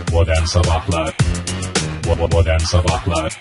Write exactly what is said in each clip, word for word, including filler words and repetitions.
Modern Sabahlar Modern Sabahlar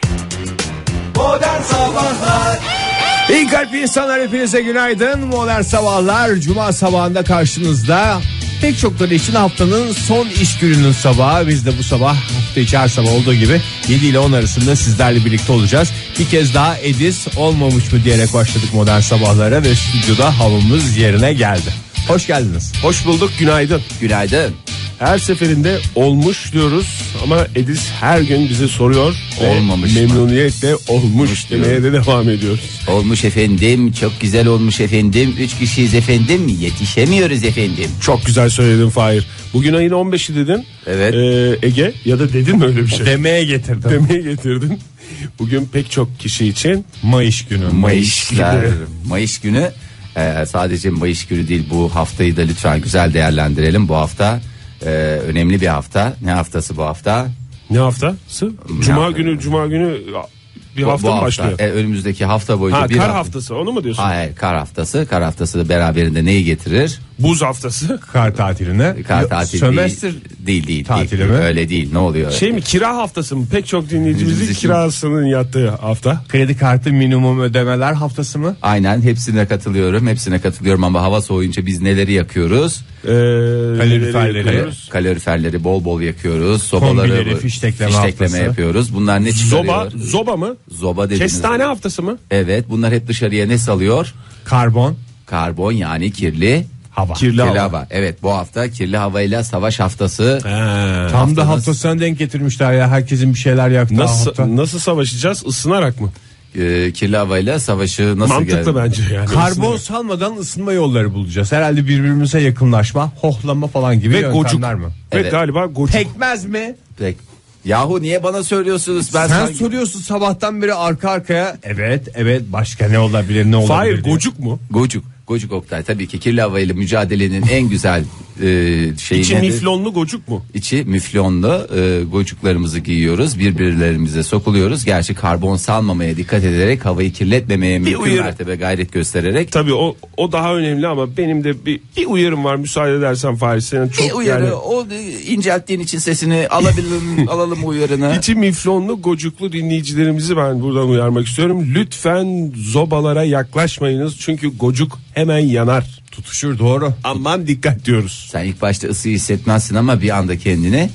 Modern Sabahlar İyi kalp insanlar, hepinize günaydın. Modern Sabahlar Cuma sabahında karşınızda. Pek çokları için haftanın son iş gününün sabahı. Biz de bu sabah hafta içi her sabah olduğu gibi yedi ile on arasında sizlerle birlikte olacağız. Bir kez daha Edis olmamış mı diyerek başladık Modern Sabahlara ve stüdyoda havamız yerine geldi. Hoş geldiniz. Hoş bulduk, günaydın. Günaydın. Her seferinde olmuş diyoruz ama Edis her gün bize soruyor. Olmamış mı? Memnuniyetle olmuş, olmuş demeye de devam ediyoruz. Olmuş efendim, çok güzel olmuş efendim. Üç kişiyiz efendim, yetişemiyoruz efendim. Çok güzel söyledin Fahir. Bugün ayın on beşi dedin. Evet. Ee, Ege, ya da dedin mi öyle bir şey? Demeye getirdim. Demeye getirdin. Bugün pek çok kişi için Mayış günü. Mayışlar. Mayış günü. Ee, sadece Mayış günü değil, bu haftayı da lütfen güzel değerlendirelim. Bu hafta e, önemli bir hafta. Ne haftası bu hafta? ne haftası? Cuma günü, Cuma günü bir Bu- hafta bu mı hafta, başlıyor? e, önümüzdeki hafta boyunca Ha, bir kar hafta. haftası, onu mu diyorsun? Hayır, kar haftası. Kar haftası da beraberinde neyi getirir? Buz haftası. Kar tatiline. Kar tatili Sömestr değil. Değil değil. tatili değil. mi? Öyle değil. Ne oluyor? Şey mi, kira haftası mı? Pek çok dinleyicimizin Bizim- kirasının yattığı hafta. kredi kartı minimum ödemeler haftası mı? Aynen, hepsine katılıyorum. Hepsine katılıyorum ama hava soğuyunca biz neleri yakıyoruz? Ee, Kaloriferleri. neleri yakıyoruz? Kaloriferleri bol bol yakıyoruz. Sobaları Kombileri fiştekleme haftası. yapıyoruz. Bunlar ne çıkarıyor? Zoba, zoba mı? Zoba dediğimiz. Kestane haftası mı? Evet, bunlar hep dışarıya ne salıyor? Karbon. Karbon, yani kirli Hava. Kirli kirli hava. hava. Evet, bu hafta kirli havayla savaş haftası. Tam da haftasına denk getirmişler ya, herkesin bir şeyler yaktığı Nasıl hafta. nasıl savaşacağız? Isınarak mı? Ee, kirli havayla savaşı nasıl Mantıklı geldi? bence yani. Karbon Isınarak. salmadan ısınma yolları bulacağız. Herhalde birbirimize yakınlaşma, hohlama falan gibi Ve yöntemler gocuk. mi? Ve Evet. galiba gocuk. Pekmez mi? Peki. Yahu niye bana söylüyorsunuz? Ben Sen sanki- soruyorsun sabahtan beri arka arkaya. Evet evet, başka ne olabilir, ne olabilir Hayır, diye. gocuk mu? Gocuk. Gocuk Oktay, tabii ki kirli havayla mücadelenin en güzel e, şeyi İçi nedir? miflonlu gocuk mu? İçi müflonlu e, gocuklarımızı giyiyoruz, birbirlerimize sokuluyoruz. Gerçi karbon salmamaya dikkat ederek, havayı kirletmemeye mümkün uyarı- mertebe gayret göstererek. Tabii o o daha önemli ama benim de bir, bir uyarım var, müsaade edersen Fahri, senin çok Bir uyarı, yani o e, incelttiğin için sesini alabilirim, alalım uyarını. içi miflonlu gocuklu dinleyicilerimizi ben buradan uyarmak istiyorum. Lütfen zobalara yaklaşmayınız, çünkü gocuk hemen yanar. Tutuşur, doğru. Aman dikkat diyoruz. Sen ilk başta ısıyı hissetmezsin ama bir anda kendini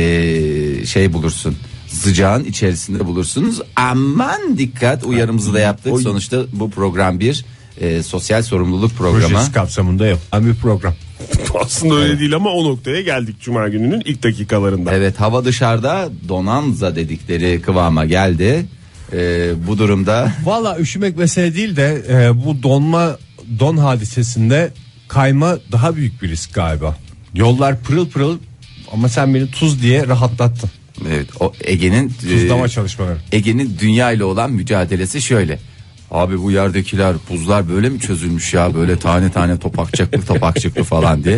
e, şey bulursun. Sıcağın içerisinde bulursunuz. Aman dikkat, uyarımızı da yaptık. Oy. Sonuçta bu program bir e, sosyal sorumluluk programı. Projesi kapsamında yapılan bir program. Aslında öyle değil ama o noktaya geldik Cuma gününün ilk dakikalarında. Evet, hava dışarıda donanza dedikleri kıvama geldi. E, bu durumda Valla üşümek mesele değil de e, bu donma don hadisesinde kayma daha büyük bir risk galiba. Yollar pırıl pırıl ama sen beni tuz diye rahatlattın. evet, o Ege'nin Tuzlama e, çalışmaları. Ege'nin dünya ile olan mücadelesi şöyle. Abi bu yerdekiler, buzlar böyle mi çözülmüş ya, böyle tane tane topakçıklı topakçıklı falan diye.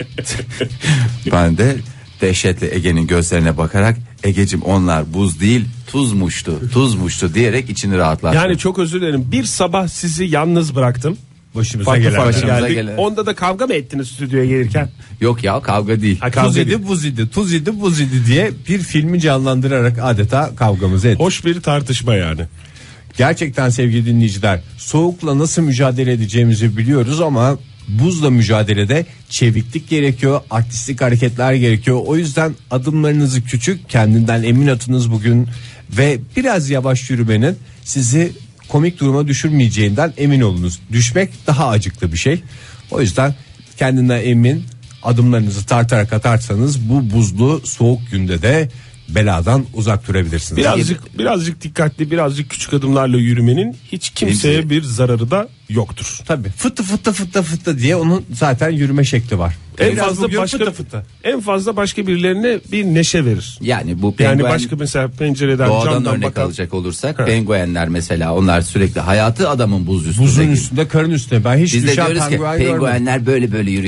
Ben de dehşetle Ege'nin gözlerine bakarak, Ege'cim onlar buz değil tuzmuştu tuzmuştu diyerek içini rahatlattım. Yani çok özür dilerim, bir sabah sizi yalnız bıraktım. Başımıza Farklı gelen. farklı Başımıza geldik. gelen. Onda da kavga mı ettiniz stüdyoya gelirken? Yok ya, kavga değil. Ha, kavga Tuz değil. idi buz idi, tuz idi buz idi diye bir filmi canlandırarak adeta kavgamızı ettik. Hoş bir tartışma yani. Gerçekten sevgili dinleyiciler, soğukla nasıl mücadele edeceğimizi biliyoruz ama buzla mücadelede çeviklik gerekiyor, artistik hareketler gerekiyor. O yüzden adımlarınızı küçük, kendinden emin atınız bugün ve biraz yavaş yürümenin sizi komik duruma düşürmeyeceğinden emin olunuz. Düşmek daha acıklı bir şey. O yüzden kendinden emin adımlarınızı tartarak atarsanız bu buzlu soğuk günde de beladan uzak durabilirsiniz. Birazcık birazcık dikkatli, birazcık küçük adımlarla yürümenin hiç kimseye bir zararı da yoktur. Tabii fıtı fıtı fıtı fıtı diye onun zaten yürüme şekli var. En Biraz fazla bugün başka fıtı fıtı. en fazla başka birilerine bir neşe verir. Yani bu Yani penguen, başka mesela pencereden, doğadan camdan örnek bakan. alacak olursak, penguenler mesela, onlar sürekli hayatı adamın buz üstünde. Buzun gibi. üstünde, karın üstünde. Ben hiç Biz de düşen diyoruz ki penguen görmedim. penguenler böyle böyle yürüyorlar. Çok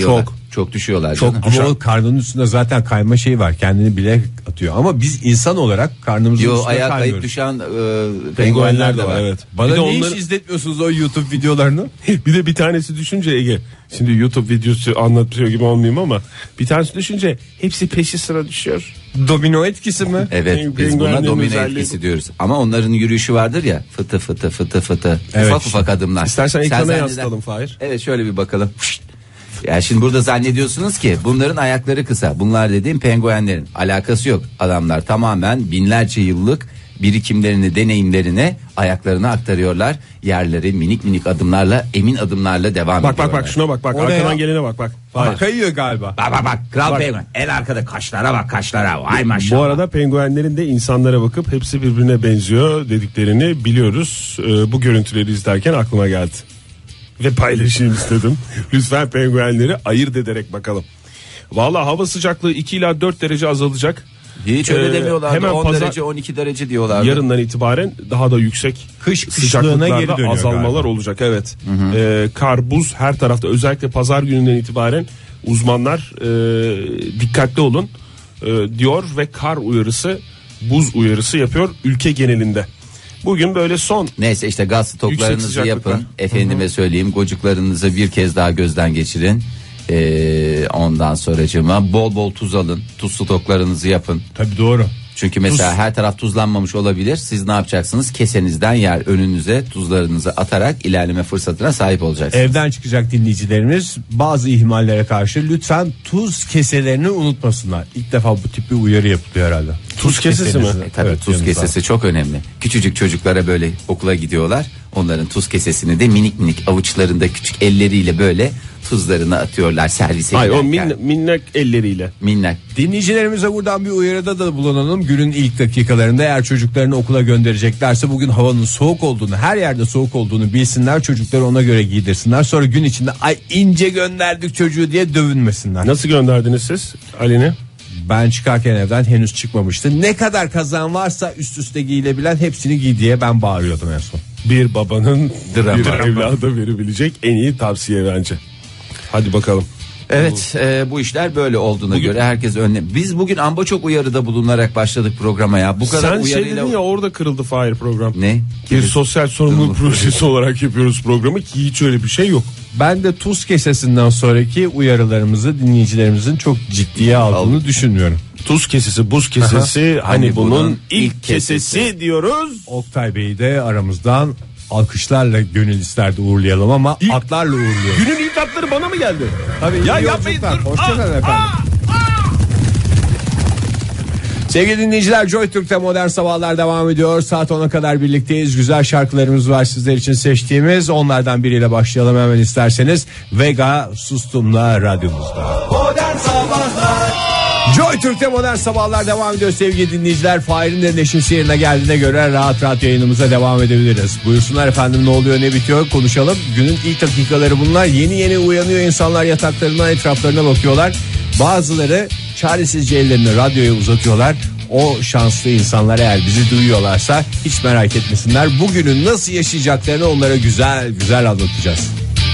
Çok düşüyorlar Çok canım. ama o karnının üstünde zaten kayma şeyi var. Kendini bile atıyor. Ama biz insan olarak karnımızın Yo, üstüne ayağa kayıp kaymıyoruz. düşen e, penguenler de var. Evet. Bana Bir de niye onları- hiç izletmiyorsunuz o YouTube videolarını? bir de bir tanesi düşünce Ege. Şimdi YouTube videosu anlatıyor gibi olmayayım ama bir tanesi düşünce hepsi peşi sıra düşüyor. Domino etkisi mi? Evet, biz buna Penguenlerin domino özelliği etkisi bu. diyoruz. Ama onların yürüyüşü vardır ya, fıtı fıtı fıtı fıtı. Evet, ufak işte. ufak adımlar. İstersen Sen ekrana zanneder- yansıtalım Fahir. Evet, şöyle bir bakalım. Fışt. Ya şimdi burada zannediyorsunuz ki bunların ayakları kısa. Bunlar dediğim penguenlerin alakası yok. Adamlar tamamen binlerce yıllık birikimlerini, deneyimlerini ayaklarına aktarıyorlar. Yerleri minik minik adımlarla, emin adımlarla devam Bak ediyorlar. bak bak şuna bak bak O ne arkadan ya? gelene bak bak. Aa, Fahir. kayıyor galiba. Bak bak bak, kral penguen. En arkada kaşlara bak, kaşlara. Vay maşallah. Bu arada penguenlerin de insanlara bakıp hepsi birbirine benziyor dediklerini biliyoruz. Ee, bu görüntüleri izlerken aklıma geldi. Ve paylaşayım istedim. Lütfen penguenleri ayırt ederek bakalım. Vallahi hava sıcaklığı iki ila dört derece azalacak. Hiç öyle Ee, demiyorlardı. hemen on pazar- derece on iki derece diyorlardı. Yarından itibaren daha da yüksek Kış kışlığına sıcaklıklarda geri dönüyor azalmalar galiba. olacak. Evet. Ee, kar, buz her tarafta, özellikle pazar gününden itibaren uzmanlar e, dikkatli olun e, diyor ve kar uyarısı, buz uyarısı yapıyor ülke genelinde. Bugün böyle son Neyse işte gaz Yüksek stoklarınızı sıcaklıklar. yapın. Efendime söyleyeyim, gocuklarınızı bir kez daha gözden geçirin. Ee, ondan sonracığıma bol bol tuz alın. Tuz stoklarınızı yapın. Tabii doğru. Çünkü mesela her taraf tuzlanmamış olabilir. Siz ne yapacaksınız? Kesenizden yer önünüze tuzlarınızı atarak ilerleme fırsatına sahip olacaksınız. Evden çıkacak dinleyicilerimiz bazı ihmallere karşı lütfen tuz keselerini unutmasınlar. İlk defa bu tip bir uyarı yapılıyor herhalde. Tuz kesesi mi? kesenizi- E, tabii Evet, tuz yanınızda. kesesi çok önemli. Küçücük çocuklara böyle okula gidiyorlar. Onların tuz kesesini de minik minik avuçlarında küçük elleriyle böyle tuzlarını atıyorlar servise ay o giderken. min, minnak elleriyle. Minnak. Dinleyicilerimize buradan bir uyarıda da bulunalım. Günün ilk dakikalarında eğer çocuklarını okula göndereceklerse bugün havanın soğuk olduğunu, her yerde soğuk olduğunu bilsinler. Çocukları ona göre giydirsinler. Sonra gün içinde ay ince gönderdik çocuğu diye dövünmesinler. Nasıl gönderdiniz siz Ali'ni? Ben çıkarken evden henüz çıkmamıştı. Ne kadar kazan varsa üst üste giyilebilen hepsini giy diye ben bağırıyordum en son. Bir babanın Drama. bir evlada verebilecek en iyi tavsiye bence. Hadi bakalım. Evet, e, bu işler böyle olduğuna göre herkes önlem. Biz bugün amba çok uyarıda bulunarak başladık programa ya. Bu kadar Sen şey uyarıyla dedin ya, orada kırıldı Fahir program. ne? Bir sosyal sorumluluk projesi olarak yapıyoruz programı ki hiç öyle bir şey yok. Ben de tuz kesesinden sonraki uyarılarımızı dinleyicilerimizin çok ciddiye aldığını düşünmüyorum. Tuz kesesi, buz kesesi, hani, Hani bunun, bunun ilk ilk kesesi, kesesi. diyoruz. Oktay Bey'i de aramızdan alkışlarla gönül isterdi uğurlayalım ama İlk- atlarla uğurluyoruz. Günün ilk atları bana mı geldi? Tabii, ya iyi yapmayın yolculuklar. dur. Hoşçakalın Aa, efendim. aa. Sevgili dinleyiciler, Joy Türk'te Modern Sabahlar devam ediyor. Saat ona kadar birlikteyiz. Güzel şarkılarımız var sizler için seçtiğimiz. Onlardan biriyle başlayalım hemen isterseniz. Vega Sustum'la radyomuzda. Modern Sabahlar Joy Türk'te Modern Sabahlar devam ediyor sevgili dinleyiciler. Fahir'in de neşesi yerine geldiğine göre rahat rahat yayınımıza devam edebiliriz. Buyursunlar efendim, ne oluyor ne bitiyor konuşalım. Günün ilk dakikaları bunlar. Yeni yeni uyanıyor insanlar, yataklarından etraflarına bakıyorlar. Bazıları çaresizce ellerini radyoya uzatıyorlar. O şanslı insanlar eğer bizi duyuyorlarsa hiç merak etmesinler. Bugünün nasıl yaşayacaklarını onlara güzel güzel anlatacağız.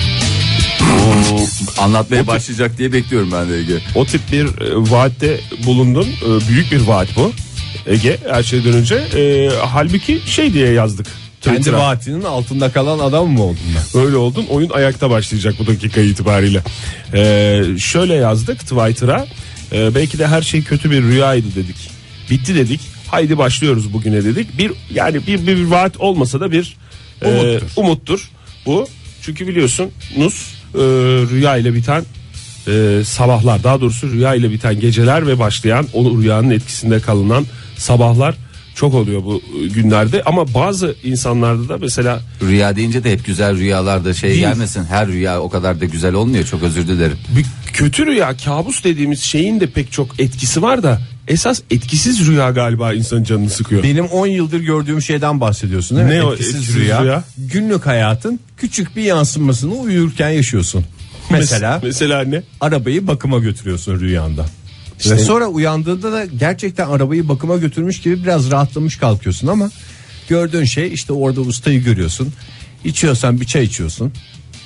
Anlatmaya başlayacak diye bekliyorum ben de Ege. O tip bir e, vaatte bulundun. E, büyük bir vaat bu. Ege, her şeyden önce. E, halbuki şey diye yazdık. Kendi Twitter'a. vaatinin altında kalan adam mı oldun ben? Öyle oldun. Oyun ayakta başlayacak bu dakika itibariyle. Ee, şöyle yazdık Twitter'a. Ee, belki de her şey kötü bir rüyaydı dedik. Bitti dedik. Haydi başlıyoruz bugüne dedik. Bir yani bir bir, bir vaat olmasa da bir e, Umuttur. umuttur bu. Çünkü biliyorsun Nus e, rüya ile biten e, sabahlar, daha doğrusu rüya ile biten geceler ve başlayan o rüyanın etkisinde kalınan sabahlar çok oluyor bu günlerde. Ama bazı insanlarda da mesela Rüya deyince de hep güzel rüyalarda şey Değil. gelmesin. Her rüya o kadar da güzel olmuyor. Çok özür dilerim. bir kötü rüya, kabus dediğimiz şeyin de pek çok etkisi var da esas etkisiz rüya galiba insanın canını sıkıyor. Benim on yıldır gördüğüm şeyden bahsediyorsun değil mi? Ne o Etkisiz etkisiz rüya. rüya? Günlük hayatın küçük bir yansımasını uyurken yaşıyorsun. Mesela mesela ne? arabayı bakıma götürüyorsun rüyanda. İşte- Ve sonra uyandığında da gerçekten arabayı bakıma götürmüş gibi biraz rahatlamış kalkıyorsun ama gördüğün şey işte orada ustayı görüyorsun. İçiyorsan bir çay içiyorsun.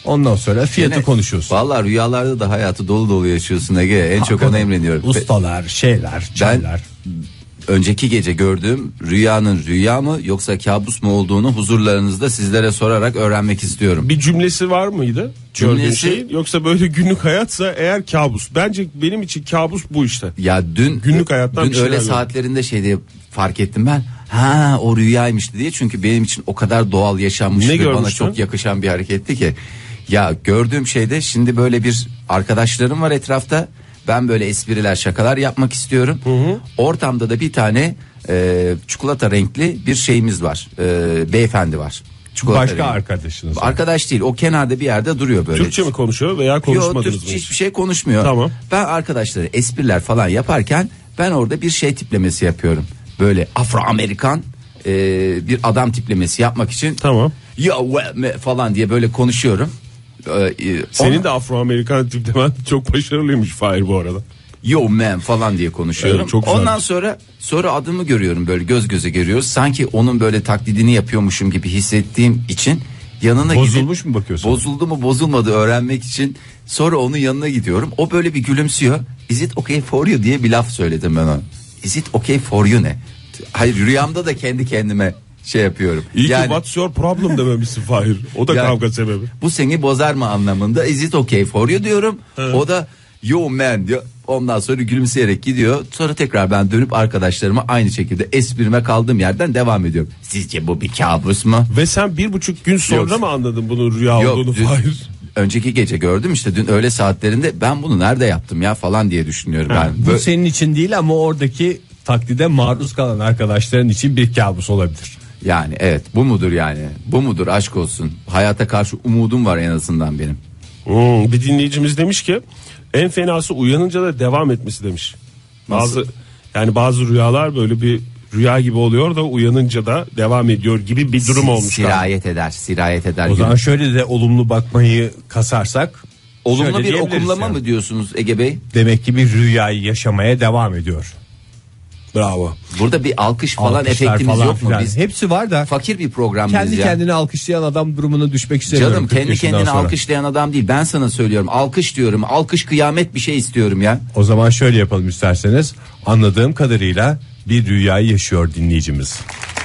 Ondan sonra fiyatı Gene- konuşuyorsun. Vallahi rüyalarda da hayatı dolu dolu yaşıyorsun Ege. En çok ona emreniyorum. Ustalar, şeyler, çaylar. Önceki gece gördüğüm rüyanın rüya mı yoksa kabus mu olduğunu huzurlarınızda sizlere sorarak öğrenmek istiyorum. Bir cümlesi var mıydı? Cümlesi- Gördüğün şeyin? Yoksa böyle günlük hayatsa eğer kabus. Bence benim için kabus bu işte. Ya dün Günlük hayattan dün bir şeyler öğle gördüm. saatlerinde şey diye fark ettim ben. Ha o rüyaymıştı diye, çünkü benim için o kadar doğal yaşanmış Ne ve bana görmüştün? çok yakışan bir hareketti ki. Ya gördüğüm şeyde şimdi böyle bir arkadaşlarım var etrafta. Ben böyle espriler, şakalar yapmak istiyorum. Ortamda da bir tane e, çikolata renkli bir şeyimiz var. E, beyefendi var. Çikolata Başka renkli. arkadaşınız. var. Arkadaş değil, o kenarda bir yerde duruyor böyle. Türkçe mi konuşuyor veya Yok, konuşmadınız mı? Türkçe hiç? hiçbir şey konuşmuyor. Tamam. Ben arkadaşları espriler falan yaparken ben orada bir şey tiplemesi yapıyorum. Böyle Afro-Amerikan e, bir adam tiplemesi yapmak için. Tamam. Ya we- me- falan diye böyle konuşuyorum. Ee, e, Senin ona- de Afro-Amerikan tiplemen çok başarılıymış Fahir bu arada. Yo man falan diye konuşuyorum. Evet, çok güzelmiş. Ondan sonra sonra adımı görüyorum, böyle göz göze görüyoruz. Sanki onun böyle taklidini yapıyormuşum gibi hissettiğim için yanına Bozulmuş gidip, mu bakıyorsun? Bozuldu mu bozulmadı öğrenmek için sonra onun yanına gidiyorum. O böyle bir gülümsüyor. Is it okay for you diye bir laf söyledim ben ona. Is it okay for you ne? Hayır, rüyamda da kendi kendime şey yapıyorum. İyi Yani- ki what's your problem dememişsin Fahir. O da Yani- kavga sebebi. Bu seni bozar mı anlamında, is it okay for you diyorum. O da yo man diyor. Ondan sonra gülümseyerek gidiyor. Sonra tekrar ben dönüp arkadaşlarıma aynı şekilde esprime kaldığım yerden devam ediyorum. Sizce bu bir kabus mu? Ve sen bir buçuk gün sonra Yok. mı anladın bunun rüya Yok, olduğunu dün- Fahir? önceki gece gördüm işte, dün öğle saatlerinde ben bunu nerede yaptım ya falan diye düşünüyorum. Ben Bu böyle- senin için değil ama oradaki taklide maruz kalan arkadaşların için bir kabus olabilir. yani evet, bu mudur yani? Bu mudur, aşk olsun. Hayata karşı umudum var en azından benim. Hmm, bir dinleyicimiz demiş ki en fenası uyanınca da devam etmesi demiş. Bazı Nasıl? yani bazı rüyalar böyle bir rüya gibi oluyor da uyanınca da devam ediyor gibi bir durum olmuş. galiba. Sirayet eder, sirayet eder. O zaman şöyle de olumlu bakmayı kasarsak. Olumlu şöyle bir diyebiliriz okumlama yani. mı diyorsunuz Ege Bey? Demek ki bir rüyayı yaşamaya devam ediyor. Bravo. Burada bir alkış falan Alkışlar efektimiz falan yok mu? filan. Biz Hepsi var da fakir bir program mıyız kendi ya? kendine alkışlayan adam durumuna düşmek istemiyorum. Canım kırk kendi yaşından kendine sonra. alkışlayan adam değil. Ben sana söylüyorum. Alkış diyorum. Alkış kıyamet bir şey istiyorum ya. O zaman şöyle yapalım isterseniz. Anladığım kadarıyla bir rüyayı yaşıyor dinleyicimiz.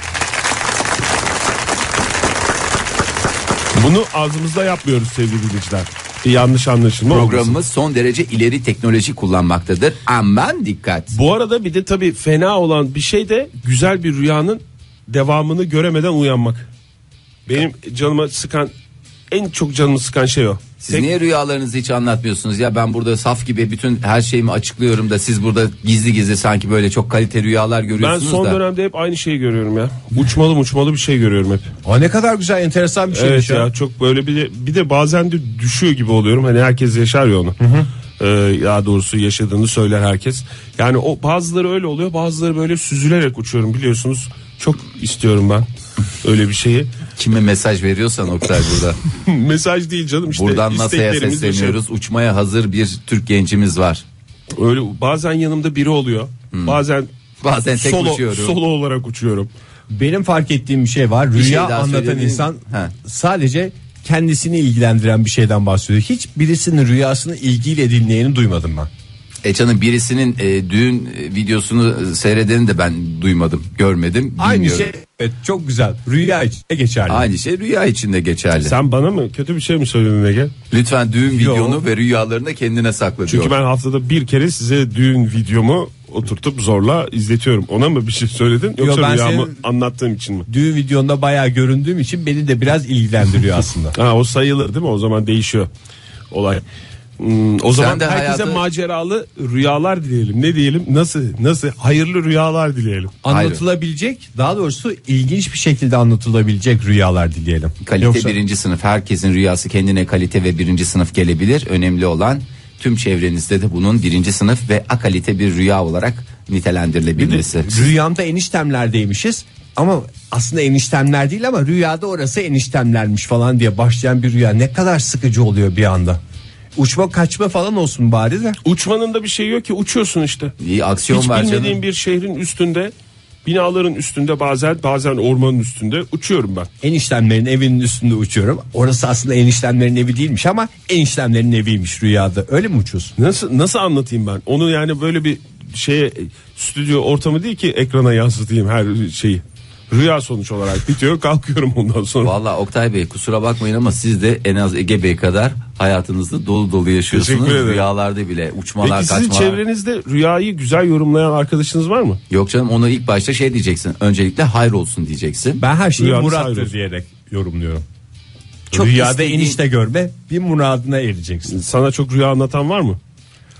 Bunu ağzımızda yapmıyoruz sevgili dinleyiciler. Bir yanlış anlaşılma olmasın. Programımız son derece ileri teknoloji kullanmaktadır. Aman dikkat. Bu arada bir de tabii fena olan bir şey de güzel bir rüyanın devamını göremeden uyanmak. Benim canıma sıkan, en çok canımı sıkan şey o. Siz Tek- niye rüyalarınızı hiç anlatmıyorsunuz ya? Ben burada saf gibi bütün her şeyimi açıklıyorum da siz burada gizli gizli sanki böyle çok kalite rüyalar Ben görüyorsunuz son da. dönemde hep aynı şeyi görüyorum ya. Uçmalı uçmalı bir şey görüyorum hep. O ne kadar güzel, enteresan bir Evet şeymiş ya, ya. çok böyle bir de, bir de bazen de düşüyor gibi oluyorum. Hani herkes yaşar ya onu. Ee, ya doğrusu yaşadığını söyler herkes. Yani o bazıları öyle oluyor, bazıları böyle süzülerek uçuyorum biliyorsunuz. Çok istiyorum ben öyle bir şeyi. Kime mesaj veriyorsan Oktay burada. Mesaj değil canım işte. Buradan NASA'ya isteklerimiz ve sesleniyoruz. Uçmaya hazır bir Türk gencimiz var. şey. Öyle bazen yanımda biri oluyor. Bazen Bazen tek solo, uçuyorum. solo olarak uçuyorum. Benim fark ettiğim bir şey var. Rüya şey daha anlatan söyleyebilirim. insan Ha. sadece kendisini ilgilendiren bir şeyden bahsediyor. Hiç birisinin rüyasını ilgiyle dinleyeni duymadım ben. E canım, birisinin e, düğün e, videosunu seyredeni de ben duymadım, görmedim, Aynı bilmiyorum. şey, evet, çok güzel. Rüya içinde geçerli. Aynı şey rüya içinde geçerli. Sen bana mı kötü bir şey mi söyledin Ege? Lütfen düğün Yo. videonu ve rüyalarını kendine sakla Çünkü diyor. ben haftada bir kere size düğün videomu oturtup zorla izletiyorum. Ona mı bir şey söyledin yoksa ben rüyamı senin- anlattığım için mi? Düğün videonda bayağı göründüğüm için beni de biraz ilgilendiriyor aslında. Ha, o sayılır değil mi? O zaman değişiyor olay. Hmm, o zaman de herkese hayatı- maceralı rüyalar dileyelim. Ne diyelim? Nasıl? Nasıl? Hayırlı rüyalar dileyelim. Anlatılabilecek, daha doğrusu ilginç bir şekilde anlatılabilecek rüyalar dileyelim. Kalite Yoksa- birinci sınıf, herkesin rüyası kendine kalite ve birinci sınıf gelebilir. Önemli olan tüm çevrenizde de bunun birinci sınıf ve akalite bir rüya olarak nitelendirilebilmesi. Rüyamda eniştemlerdeymişiz ama aslında eniştemler değil ama rüyada orası eniştemlermiş falan diye başlayan bir rüya ne kadar sıkıcı oluyor bir anda. Uçma kaçma falan olsun bari de. Uçmanın da bir şey yok ki, uçuyorsun işte. İyi aksiyon Hiç var bilmediğin canım. bir şehrin üstünde binaların üstünde, bazen bazen ormanın üstünde uçuyorum ben. Eniştemlerin evinin üstünde uçuyorum. Orası aslında eniştemlerin evi değilmiş ama eniştemlerin eviymiş rüyada. Öyle mi uçuyorsun? Nasıl nasıl anlatayım ben? Onu yani böyle bir şeye, stüdyo ortamı değil ki ekrana yansıtayım her şeyi. Rüya sonuç olarak bitiyor, kalkıyorum ondan sonra. Vallahi Oktay Bey kusura bakmayın ama siz de en az Ege Bey kadar hayatınızda dolu dolu yaşıyorsunuz. Teşekkür ederim. Rüyalarda bile uçmalar, Peki sizin kaçmalar. çevrenizde rüyayı güzel yorumlayan arkadaşınız var mı? Yok canım, onu ilk başta şey diyeceksin. Öncelikle hayır olsun diyeceksin. Ben her şeyi Rüyanız murattır hayır olsun diyerek yorumluyorum. Çok Rüyada istediğin- enişte görme, bir muradına ereceksin. Sana çok rüya anlatan var mı?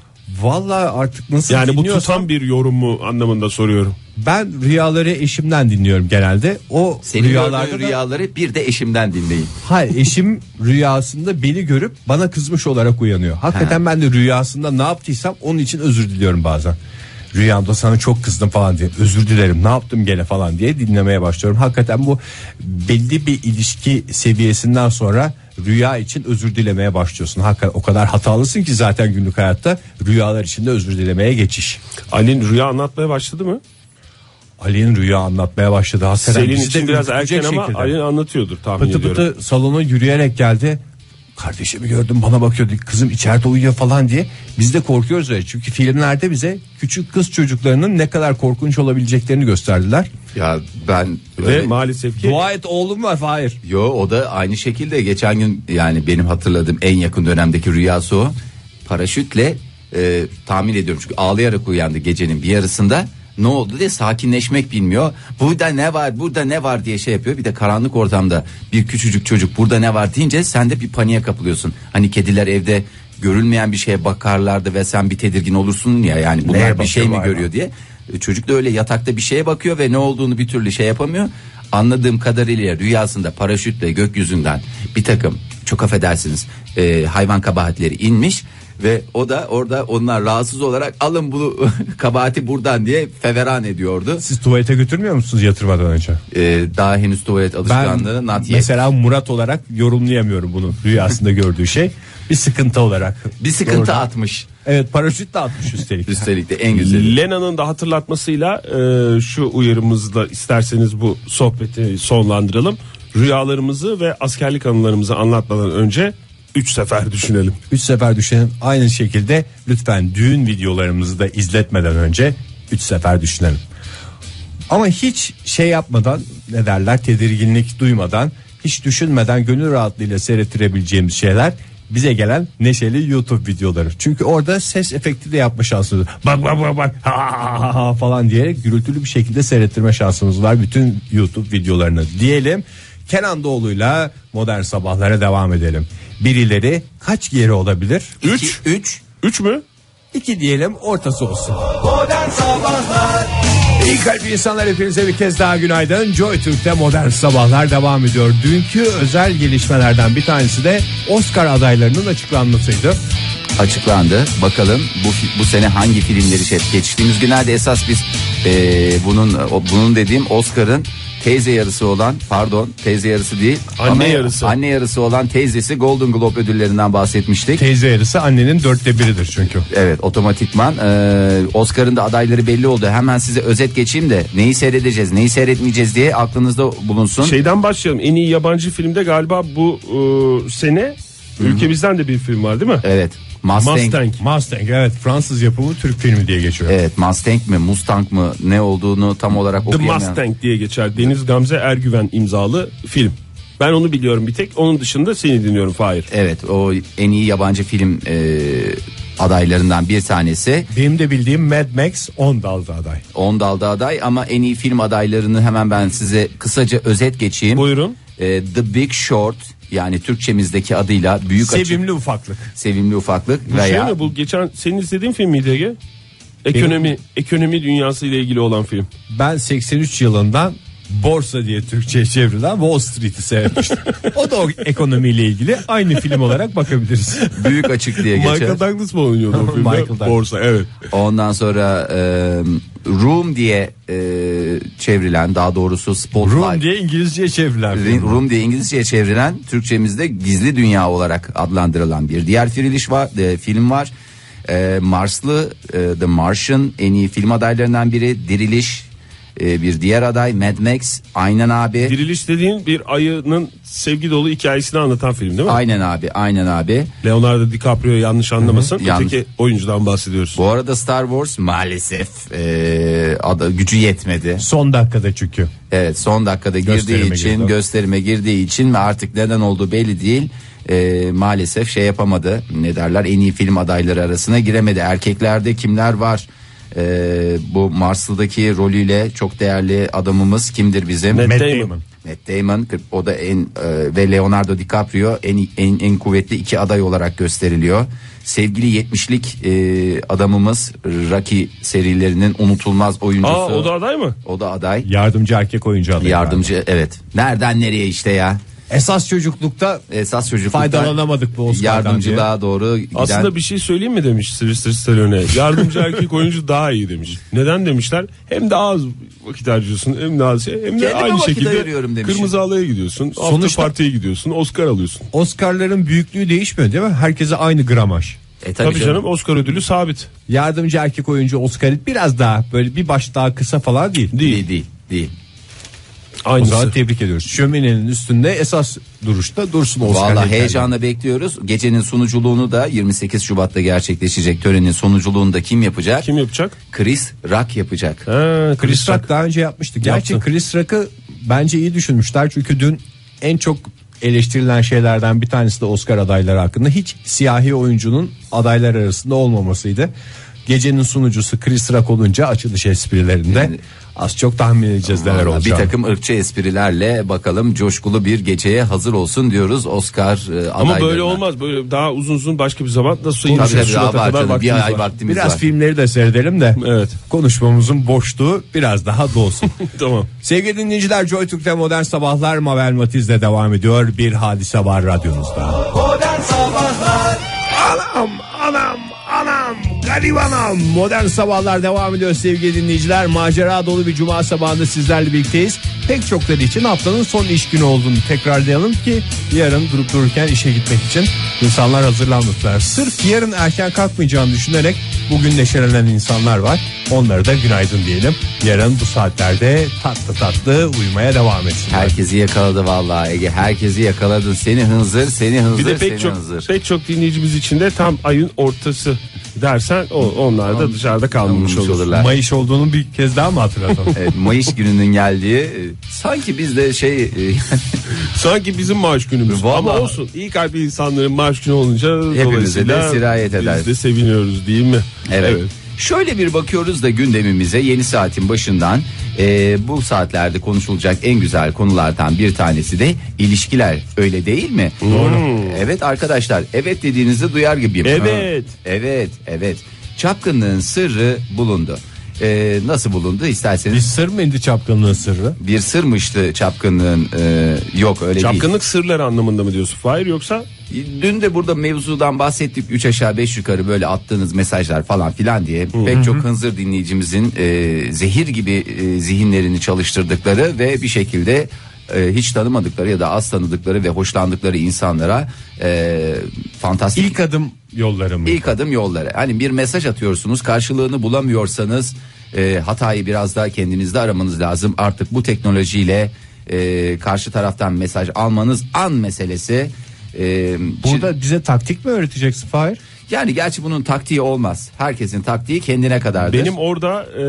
Vallahi artık nasıl Yani bu dinliyorsam- tutan bir yorum mu anlamında soruyorum. Ben rüyaları eşimden dinliyorum genelde. O Senin rüyalarda gördüğün da... rüyaları bir de eşimden dinleyin. Hayır, eşim rüyasında beni görüp bana kızmış olarak uyanıyor. Hakikaten Ha. ben de rüyasında ne yaptıysam onun için özür diliyorum bazen. Rüyamda sana çok kızdım falan diye, özür dilerim ne yaptım gene falan diye dinlemeye başlıyorum. Hakikaten bu belli bir ilişki seviyesinden sonra rüya için özür dilemeye başlıyorsun. Hakikaten o kadar hatalısın ki zaten günlük hayatta, rüyalar içinde özür dilemeye geçiş. Ali'nin rüya anlatmaya başladı mı? Ali'nin rüya anlatmaya başladı. Hakikaten Selin bizi de için biraz ürkütecek erken ama şekilde. Ali anlatıyordur tahmin Pıtı ediyorum. pıtı salona yürüyerek geldi. Kardeşimi gördüm, bana bakıyordu, kızım içeride uyuyor falan diye. Biz de korkuyoruz öyle. Çünkü filmlerde bize küçük kız çocuklarının ne kadar korkunç olabileceklerini gösterdiler. Ya ben Ve öyle- maalesef ki Dua et oğlum var, hayır. Yo, o da aynı şekilde geçen gün, yani benim hatırladığım en yakın dönemdeki rüyası o. Paraşütle e, tahmin ediyorum çünkü ağlayarak uyandı gecenin bir yarısında. Ne oldu diye sakinleşmek bilmiyor. Burada ne var, burada ne var diye şey yapıyor. Bir de karanlık ortamda bir küçücük çocuk burada ne var deyince sen de bir paniğe kapılıyorsun. Hani kediler evde görülmeyen bir şeye bakarlardı ve sen bir tedirgin olursun ya, yani bunlar Neye bir şey mi bakıyorlar görüyor diye. E, Çocuk da öyle yatakta bir şeye bakıyor ve ne olduğunu bir türlü şey yapamıyor. Anladığım kadarıyla rüyasında paraşütle gökyüzünden bir takım, çok affedersiniz, e, hayvan kabahatleri inmiş ve o da orada onlar rahatsız olarak alın bu kabahati buradan diye feveran ediyordu. Siz tuvalete götürmüyor musunuz yatırmadan önce? E, daha henüz tuvalet Ben alışkanlığı not yet. mesela Murat olarak yorumlayamıyorum bunu, rüyasında gördüğü şey. Bir sıkıntı olarak. Bir sıkıntı Oradan- atmış. Evet, paraşüt de atmış üstelik. Üstelik de en güzeli. Lena'nın da hatırlatmasıyla e, şu uyarımızla isterseniz bu sohbeti sonlandıralım. Rüyalarımızı ve askerlik anılarımızı anlatmadan önce üç sefer düşünelim. Üç sefer düşünelim. Aynı şekilde lütfen düğün videolarımızı da izletmeden önce üç sefer düşünelim. Ama hiç şey yapmadan, ne derler, tedirginlik duymadan, hiç düşünmeden gönül rahatlığıyla seyrettirebileceğimiz şeyler bize gelen neşeli YouTube videoları. Çünkü orada ses efekti de yapma şansımız var. Bak bak bak bak ha, ha, ha, ha falan diyerek gürültülü bir şekilde seyrettirme şansımız var bütün YouTube videolarını diyelim. Kenan Doğulu'yla Modern Sabahlara devam edelim. Birileri kaç yeri olabilir? Üç. üç. Üç mü? İki diyelim, ortası olsun. Modern Sabahlar İyi kalp insanlar, hepinize bir kez daha günaydın. Joy Türk'te Modern Sabahlar devam ediyor. Dünkü özel gelişmelerden bir tanesi de Oscar adaylarının açıklanmasıydı. Açıklandı. Bakalım bu bu sene hangi filmleri şey. Geçtiğimiz günlerde esas biz e, bunun o- bunun dediğim Oscar'ın teyze yarısı olan, pardon teyze yarısı değil, Anne ama yarısı. anne yarısı olan teyzesi Golden Globe ödüllerinden bahsetmiştik. Teyze yarısı annenin dörtte biridir çünkü. Evet, otomatikman e, Oscar'ın da adayları belli oldu. Hemen size özet geçeyim de neyi seyredeceğiz, neyi seyretmeyeceğiz diye aklınızda bulunsun. Şeyden başlayalım. En iyi yabancı filmde galiba bu e, sene ülkemizden de bir film var değil mi? Evet. Mustang. Mustang. Mustang, evet, Fransız yapımı Türk filmi diye geçiyor. Evet, Mustang mi, Mustang mı, ne olduğunu tam olarak The okuyamayan. Mustang diye geçer. Deniz Gamze Ergüven imzalı film. Ben onu biliyorum bir tek. Onun dışında seni dinliyorum Fahir. Evet, o en iyi yabancı film e, adaylarından bir tanesi. Benim de bildiğim Mad Max on dalda aday. On dalda aday ama en iyi film adaylarını hemen ben size kısaca özet geçeyim. Buyurun. E, The Big Short, yani Türkçemizdeki adıyla Büyük Açık, Sevimli ufaklık. Sevimli Ufaklık Bu veya şey mi bu geçen senin izlediğin film miydi Ege? Ekonomi ekonomi dünyası ile ilgili olan film. Ben seksen üç yılından Borsa diye Türkçe'ye çevrilen Wall Street'i seyretmiştim. O da o ekonomiyle ilgili aynı film olarak bakabiliriz. Büyük Açık diye geçer. Michael Douglas mı oynuyordu o filmde? Michael Douglas. Borsa, evet. Ondan sonra e, Room diye e, çevrilen, daha doğrusu Spotlight. Room diye İngilizceye çevrilen film. Room diye İngilizceye çevrilen, Türkçemizde Gizli Dünya olarak adlandırılan bir diğer diriliş var, e, film var. E, Marslı e, The Martian en iyi film adaylarından biri. Diriliş Ee, bir diğer aday Mad Max. Aynen abi. Diriliş dediğin bir ayının sevgi dolu hikayesini anlatan film değil mi? Aynen abi, aynen abi. Leonardo DiCaprio yanlış anlamasın. Yanlış. Öteki oyuncudan bahsediyoruz. Bu arada Star Wars maalesef e, adı, gücü yetmedi. Son dakikada çünkü. Evet, son dakikada girdiği Gösterime için girdi. gösterime girdiği için ve artık neden olduğu belli değil. E, maalesef şey yapamadı. Ne derler, en iyi film adayları arasına giremedi. Erkeklerde kimler var? E, bu Marslı'daki rolüyle çok değerli adamımız kimdir bizim? Matt Matt Damon. Damon. Matt Damon, o da en e, ve Leonardo DiCaprio en en en kuvvetli iki aday olarak gösteriliyor. Sevgili yetmişlik e, adamımız Rocky serilerinin unutulmaz oyuncusu. Aa, o da aday mı? O da aday. Yardımcı erkek oyuncu adayı. Yardımcı, evet. Nereden nereye işte ya. Esas çocuklukta Esas çocukluktan faydalanamadık bu Oscar'dan yardımcılığa doğru giden. Aslında bir şey söyleyeyim mi demiş Sylvester Stallone. Yardımcı erkek oyuncu daha iyi demiş. Neden demişler? Hem daha az vakit harcıyorsun, hem daha az şey, hem de Kendime aynı vakit şekilde ayırıyorum demiş. kırmızı halıya gidiyorsun, Sonuçta- after partiye gidiyorsun, Oscar alıyorsun. Oscar'ların büyüklüğü değişmiyor değil mi? Herkese aynı gramaj. E, Tabii, canım. Oscar ödülü sabit. Yardımcı erkek oyuncu Oscar'ı biraz daha böyle bir baş daha kısa falan değil. Değil değil değil. O Aynısı. zaman tebrik ediyoruz. Şöminenin üstünde esas duruşta dursun Oscar. Vallahi heykelleri. heyecanla bekliyoruz. Gecenin sunuculuğunu da yirmi sekiz Şubat'ta gerçekleşecek törenin sunuculuğunu da kim yapacak? Kim yapacak? Chris Rock yapacak. Ha, Chris Rock daha önce yapmıştı. Gerçi Yaptı. Chris Rock'ı bence iyi düşünmüşler. Çünkü dün en çok eleştirilen şeylerden bir tanesi de Oscar adayları hakkında hiç siyahi oyuncunun adaylar arasında olmamasıydı. Gecenin sunucusu Chris Rock olunca açılış esprilerinde Yani- az çok tahmin edeceğiz neler Vallahi bir olacağını. takım ırkçı esprilerle bakalım coşkulu bir geceye hazır olsun diyoruz Oscar e, Ama adaylarına. böyle olmaz. Böyle daha uzun uzun başka bir zaman nasıl Tabii yirmi tabii, sekiz daha Şubat'a var kadar canım, bir vaktimiz ay var. vaktimiz Biraz var. filmleri de seyredelim de Evet. konuşmamızın boşluğu biraz daha dolsun. Tamam. Sevgili dinleyiciler, Joy Türk'te Modern Sabahlar Mabel Matiz'le devam ediyor. Bir hadise var radyonuzda. Modern Sabahlar Anam anam anam garibanam. Modern Sabahlar devam ediyor sevgili dinleyiciler. Macera dolu bir cuma sabahında sizlerle birlikteyiz. Pek çokları için haftanın son iş günü olduğunu tekrarlayalım ki yarın durup dururken işe gitmek için insanlar hazırlanmışlar. Sırf yarın erken kalkmayacağını düşünerek bugün neşelenen insanlar var. Onlara da günaydın diyelim. Yarın bu saatlerde tatlı tatlı uyumaya devam etsinler. Herkesi yakaladı vallahi Ege. Herkesi yakaladın. Seni hınzır, seni hınzır, Bir de seni pek çok hınzır. pek çok dinleyicimiz için de tam ayın ortası dersen o, onlar da dışarıda kalmamış Kalmamış olur. olurlar. Mayış olduğunu bir kez daha mı hatırlatalım? Evet, Mayıs gününün geldiği e, sanki biz de şey e, Sanki bizim maaş günümüz. Vallahi. Ama olsun. İyi kalpli insanların maaş günü olunca Hepimize dolayısıyla de sirayet eder. Biz de seviniyoruz değil mi? evet. Şöyle bir bakıyoruz da gündemimize yeni saatin başından e, bu saatlerde konuşulacak en güzel konulardan bir tanesi de ilişkiler, öyle değil mi? Doğru. Evet arkadaşlar, evet dediğinizi duyar gibiyim. Evet. Ha, evet, evet. Çapkınlığın sırrı bulundu. E, nasıl bulundu isterseniz? Bir sır mıydı çapkınlığın sırrı? Bir sırmıştı çapkınlığın, e, yok öyle değil. Çapkınlık sırları anlamında mı diyorsun? Hayır, yoksa Dün de burada mevzudan bahsettik, üç aşağı beş yukarı böyle attığınız mesajlar falan filan diye pek çok hınzır dinleyicimizin e, zehir gibi e, zihinlerini çalıştırdıkları ve bir şekilde e, hiç tanımadıkları ya da az tanıdıkları ve hoşlandıkları insanlara e, fantastik İlk adım yolları mı? İlk adım yolları. Hani bir mesaj atıyorsunuz, karşılığını bulamıyorsanız e, hatayı biraz daha kendinizde aramanız lazım. Artık bu teknolojiyle e, karşı taraftan mesaj almanız an meselesi. E, Burada bize taktik mi öğreteceksin Fahir? Yani gerçi bunun taktiği olmaz. Herkesin taktiği kendine kadardır. benim orada e,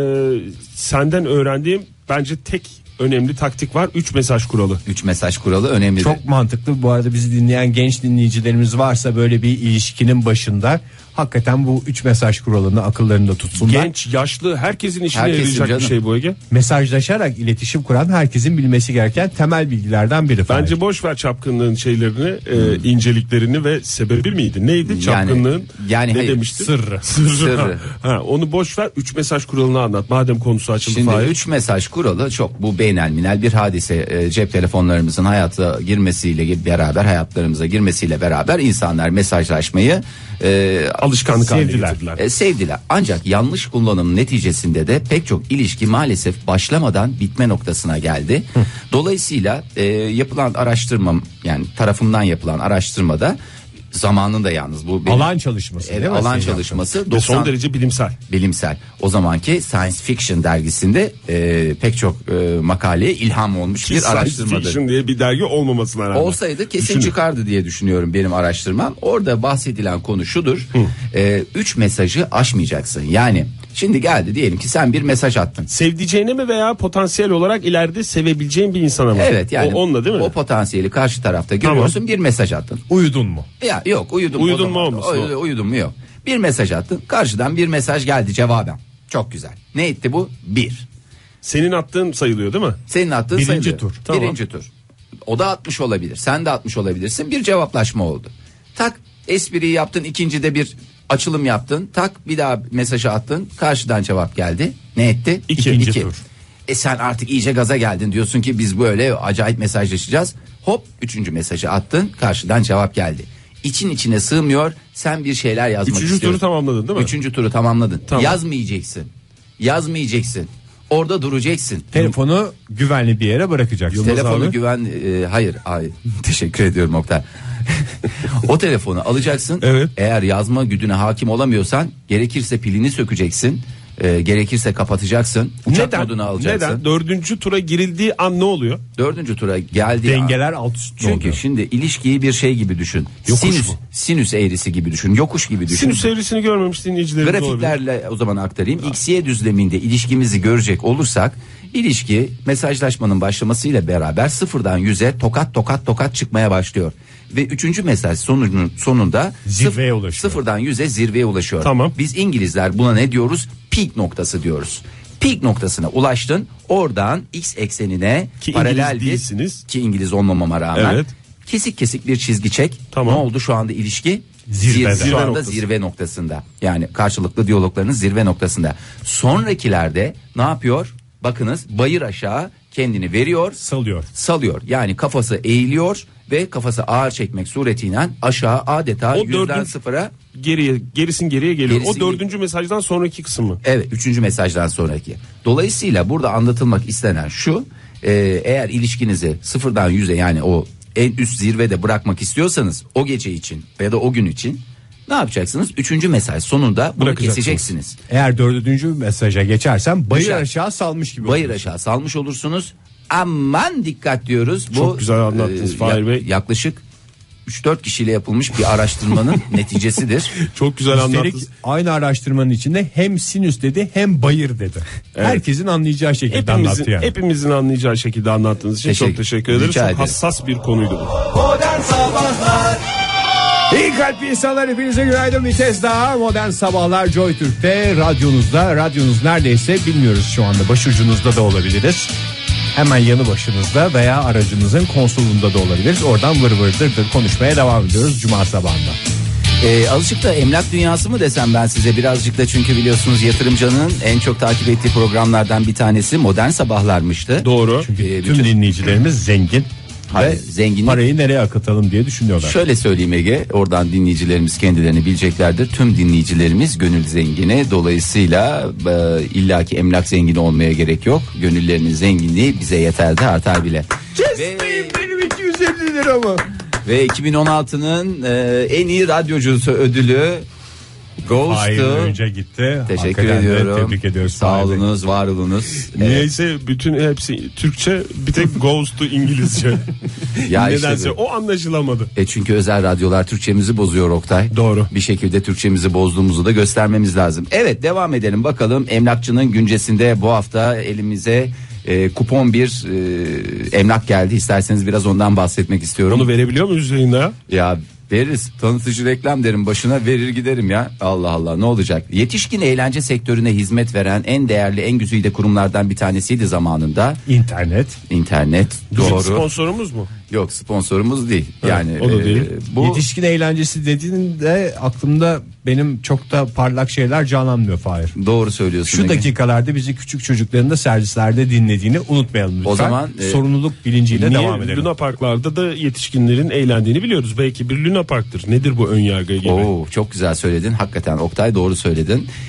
senden öğrendiğim bence tek önemli taktik var. Üç mesaj kuralı. Üç mesaj kuralı önemli. Çok mantıklı. Bu arada bizi dinleyen genç dinleyicilerimiz varsa böyle bir ilişkinin başında hakikaten bu üç mesaj kuralını akıllarında tutsunlar. Genç, yaşlı, herkesin işine Herkesin yarayacak canım. bir şey bu Ege. Mesajlaşarak iletişim kuran herkesin bilmesi gereken temel bilgilerden biri. Fahir. Bence boş ver çapkınlığın şeylerini, e, inceliklerini ve sebebi miydi? Neydi çapkınlığın? yani ne hayır, demiştin? sırrı. Sırrı. Sırrı. Ha, onu boş ver. Üç mesaj kuralını anlat. Madem konusu açıldı. Şimdi Fahir. üç mesaj kuralı çok bu beynelminel bir hadise. E, cep telefonlarımızın hayata girmesiyle beraber, hayatlarımıza girmesiyle beraber insanlar mesajlaşmayı e, alışkanlık haline Sevdiler. getirdiler. E, sevdiler. Ancak yanlış kullanım neticesinde de pek çok ilişki maalesef başlamadan bitme noktasına geldi. Dolayısıyla e, yapılan araştırma, yani tarafımdan yapılan araştırmada Zamanında yalnız bu benim, Alan çalışması evet, değil mi? alan Senin çalışması Ve doksan son derece bilimsel. bilimsel. O zamanki Science Fiction dergisinde e, pek çok e, makaleye ilham olmuş Ki bir Science araştırmadır. Fiction diye bir dergi olmamasına rağmen. Olsaydı kesin Düşünün. çıkardı diye düşünüyorum benim araştırmam. Orada bahsedilen konu şudur. E, üç mesajı aşmayacaksın. Yani şimdi geldi diyelim ki sen bir mesaj attın. Sevdiceğine mi veya potansiyel olarak ileride sevebileceğin bir insana mı? Evet yani O, onunla değil mi? o potansiyeli karşı tarafta görüyorsun, bir mesaj attın. Uyudun mu? Ya yok uyudum. Uyudun o mu, zaman. olmasın Uy- o? Uyudun mu yok. Bir mesaj attın, karşıdan bir mesaj geldi cevaben. Çok güzel. Ne etti bu? Bir. Senin attığın sayılıyor değil mi? Senin attığın Birinci sayılıyor. tur. Tamam. Birinci tur. O da atmış olabilir. Sen de atmış olabilirsin. Bir cevaplaşma oldu. Tak espriyi yaptın. İkincide bir açılım yaptın. Tak bir daha mesajı attın. Karşıdan cevap geldi. Ne etti? İki. İkinci İki. tur. E sen artık iyice gaza geldin. Diyorsun ki biz böyle acayip mesajlaşacağız. Hop üçüncü mesajı attın. Karşıdan cevap geldi. İçin içine sığmıyor. Sen bir şeyler yazmak Üçüncü istiyorsun. turu tamamladın değil mi? Üçüncü turu tamamladın. Tamam. Yazmayacaksın. Yazmayacaksın. Orada duracaksın. Telefonu güvenli bir yere bırakacaksın. Telefonu abi. güven e, hayır hayır teşekkür ediyorum Oktay. O telefonu alacaksın. Evet. Eğer yazma güdüne hakim olamıyorsan gerekirse pilini sökeceksin. E, gerekirse kapatacaksın. Uçak Neden? moduna alacaksın. Neden? Dördüncü tura girildiği an ne oluyor? Dördüncü tura geldi. Dengeler alt üst Çünkü oluyor. şimdi ilişkiyi bir şey gibi düşün. Yokuş sinüs, mu? sinüs eğrisi gibi düşün. Yokuş gibi düşün. Sinüs evresini görmemiş dinleyicilerimiz olabilir. Grafiklerle o zaman aktarayım. X Y düzleminde ilişkimizi görecek olursak ilişki mesajlaşmanın başlamasıyla beraber sıfırdan yüze tokat tokat tokat çıkmaya başlıyor. Ve üçüncü mesaj sonunun sonunda Zirveye sıf- ulaşıyor. Sıfırdan yüze zirveye ulaşıyor. Tamam. Biz İngilizler buna ne diyoruz? Peak noktası diyoruz. Peak noktasına ulaştın. Oradan X eksenine Ki paralel İngiliz bir değilsiniz. ki İngiliz olmamama rağmen Evet. kesik kesik bir çizgi çek. Tamam. Ne oldu şu anda ilişki? Zirvede. Zir- Zirve Şu anda noktası. zirve noktasında. Yani karşılıklı diyaloglarının zirve noktasında. Sonrakilerde ne yapıyor? Bakınız bayır aşağı kendini veriyor, Salıyor. salıyor. Yani kafası eğiliyor ve kafası ağır çekmek suretiyle aşağı adeta O yüzden dördüncü- sıfıra. Geriye, gerisin geriye geliyor. Gerisi o dördüncü mesajdan sonraki kısım mı? Evet, üçüncü mesajdan sonraki. Dolayısıyla burada anlatılmak istenen şu: e, eğer ilişkinizi sıfırdan yüze yani o en üst zirvede bırakmak istiyorsanız o gece için ya da o gün için ne yapacaksınız? Üçüncü mesaj sonunda bunu Bırakacaksınız. keseceksiniz. Eğer dördüncü mesaja geçersen bayır Düşer. aşağı salmış gibi Bayır oluyorsun. aşağı salmış olursunuz. Aman dikkat diyoruz. Bu, Çok güzel anlattınız e, Fahir ya- Bey. Yaklaşık üç dört kişiyle yapılmış bir araştırmanın neticesidir. Çok güzel Üstelik anlattınız. aynı araştırmanın içinde hem sinüs dedi hem bayır dedi. Herkesin anlayacağı şekilde anlattı Hepimizin, yani. hepimizin anlayacağı şekilde anlattığınız için Teşekkür- çok teşekkür ederiz. Rica Çok ederim. hassas bir konuydu bu. Modern Sabahlar İyi kalpli insanlar, hepinize günaydın. Bir kez daha Modern Sabahlar Joy Türk'te, radyonuzda. Radyonuz neredeyse bilmiyoruz şu anda, başucunuzda da olabiliriz. Hemen yanı başınızda veya aracınızın konsolunda da olabiliriz. Oradan vır vır dır dır konuşmaya devam ediyoruz Cuma sabahında. Ee, azıcık da emlak dünyası mı desem ben size, birazcık da, çünkü biliyorsunuz yatırımcının en çok takip ettiği programlardan bir tanesi Modern Sabahlar'mıştı. Doğru. Ee, Tüm bütün- dinleyicilerimiz zengin. Hayır, ve zenginlik- parayı nereye akıtalım diye düşünüyorlar. Şöyle söyleyeyim Ege, oradan dinleyicilerimiz kendilerini bileceklerdir. Tüm dinleyicilerimiz gönül zengini. Dolayısıyla e, illaki emlak zengini olmaya gerek yok. Gönüllerinin zenginliği bize yeter de artar bile. Ve, Benim iki yüz elli lira mı? ve iki bin on altının e, en iyi radyocusu ödülü goes Hayır, to... önce gitti. Teşekkür Hakikaten de ediyorum. Tebrik ediyoruz. Sağ Fahir Bey. olunuz, var olunuz. Evet. Niyeyse bütün hepsi Türkçe, bir tek goes to İngilizce. Ya işte Nedense bu. o anlaşılamadı. E çünkü özel radyolar Türkçemizi bozuyor Oktay. Doğru. Bir şekilde Türkçemizi bozduğumuzu da göstermemiz lazım. Evet, devam edelim bakalım. Emlakçının güncesinde bu hafta elimize e, kupon bir e, emlak geldi. İsterseniz biraz ondan bahsetmek istiyorum. Onu verebiliyor muyuz yayında ya? Ya veririz, tanıtıcı reklam derim başına, verir giderim ya. Allah Allah, ne olacak? Yetişkin eğlence sektörüne hizmet veren en değerli, en güzide kurumlardan bir tanesiydi zamanında. İnternet. İnternet. Bizim Doğru. sponsorumuz mu? Yok, sponsorumuz değil. Yani o da e, değil. bu Yetişkin eğlencesi dediğinde aklımda benim çok da parlak şeyler canlanmıyor Fahir. doğru söylüyorsun. Şu Ege. dakikalarda bizi küçük çocukların da servislerde dinlediğini unutmayalım lütfen. O zaman, e, sorumluluk bilinciyle Niye? devam edelim. Luna Parklarda da yetişkinlerin eğlendiğini biliyoruz. Belki bir Luna Park'tır. Nedir bu ön yargı gibi? Oo, çok güzel söyledin. Hakikaten Oktay, doğru söyledin.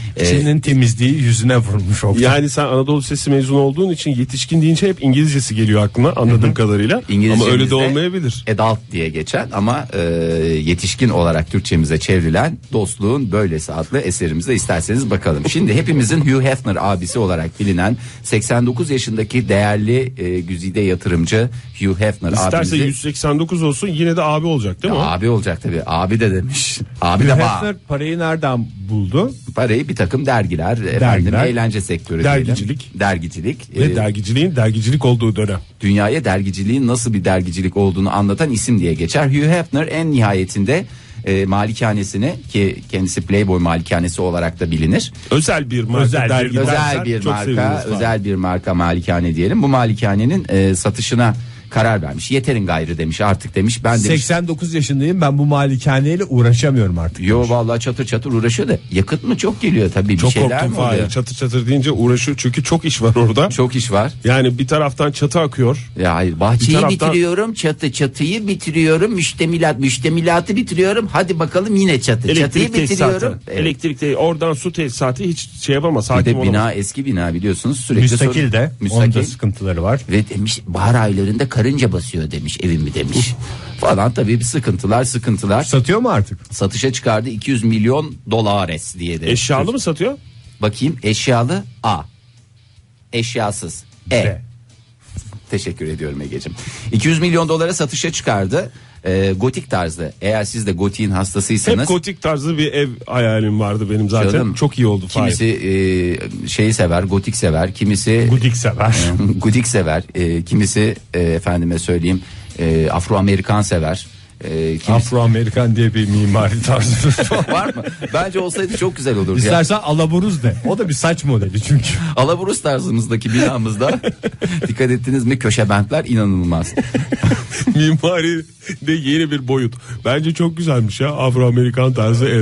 İçinin temizliği yüzüne vurmuş oldu. Yani sen Anadolu Lisesi mezunu olduğun için yetişkin deyince hep İngilizcesi geliyor aklına anladığım kadarıyla. Ama öyle de olmayabilir. Adult diye geçen ama e, yetişkin olarak Türkçemize çevrilen Dostluğun Böylesi adlı eserimize isterseniz bakalım. Şimdi hepimizin Hugh Hefner abisi olarak bilinen seksen dokuz yaşındaki değerli e, güzide yatırımcı Hugh Hefner İsterse abimizi... yüz seksen dokuz olsun yine de abi olacak değil mi? Abi olacak tabii. Abi de demiş. Abi Hugh de bağ. Hefner parayı nereden buldu? Parayı bir takım dergiler, efendim, Dergiler, eğlence sektörü dergicilik. diyelim. Dergicilik. Ve e, dergiciliğin dergicilik olduğu dönem. dünyaya dergiciliğin nasıl bir dergicilik olduğunu anlatan isim diye geçer. Hugh Hefner en nihayetinde e, malikanesini, ki kendisi Playboy malikanesi olarak da bilinir. Özel bir marka Özel bir- dergi Özel dersen bir çok marka, seviniriz falan. özel bir marka malikane diyelim. Bu malikanenin e, satışına karar vermiş. Yeterin gayrı demiş, artık demiş. Ben demiş, seksen dokuz yaşındayım, ben bu malikaneyle uğraşamıyorum artık. yo vallahi çatır çatır uğraşıyor da yakıt mı çok geliyor tabii, bir Çok şeyler korktum mi Fahir. oluyor? Çatır çatır deyince uğraşıyor çünkü çok iş var orada. Çok iş var. Yani bir taraftan çatı akıyor. Ya hayır, bahçeyi Bir taraftan- bitiriyorum, çatı çatıyı bitiriyorum, müştemilat müştemilatı bitiriyorum. Hadi bakalım yine çatı. Çatıyı Elektrik bitiriyorum. tesisatı. Evet. Elektrik te- oradan su tesisatı hiç şey yapamaz. Bir Hakim de bina olamaz. eski bina biliyorsunuz, sürekli Müstakil sorun- de, onun müstakil. da sıkıntıları var. Ve demiş bahar aylarında karınca basıyor demiş evimi demiş. Falan tabii bir sıkıntılar sıkıntılar. Satıyor mu artık? Satışa çıkardı iki yüz milyon dolares diye de. Eşyalı mı satıyor? Bakayım, eşyalı A. Eşyasız E. B. Teşekkür ediyorum Egeciğim. iki yüz milyon dolara satışa çıkardı. Ee, gotik tarzı. Eğer siz de gotiğin hastasıysanız. Hep gotik tarzı bir ev hayalim vardı benim zaten. Canım, çok iyi oldu Fahir. Kimisi e, şeyi sever, gotik sever. Kimisi Gudik sever. Gudik sever. E, kimisi e, efendime söyleyeyim e, Afro-Amerikan sever. E, kimisi... Afro-Amerikan diye bir mimari tarzı Var mı? Bence olsaydı çok güzel olurdu. Ya. İstersen alaburuz de. O da bir saç modeli çünkü. Alaburus tarzımızdaki binamızda dikkat ettiniz mi, köşebentler inanılmaz. Mimari de yeni bir boyut. Bence çok güzelmiş ya, Afro-Amerikan tarzı ev.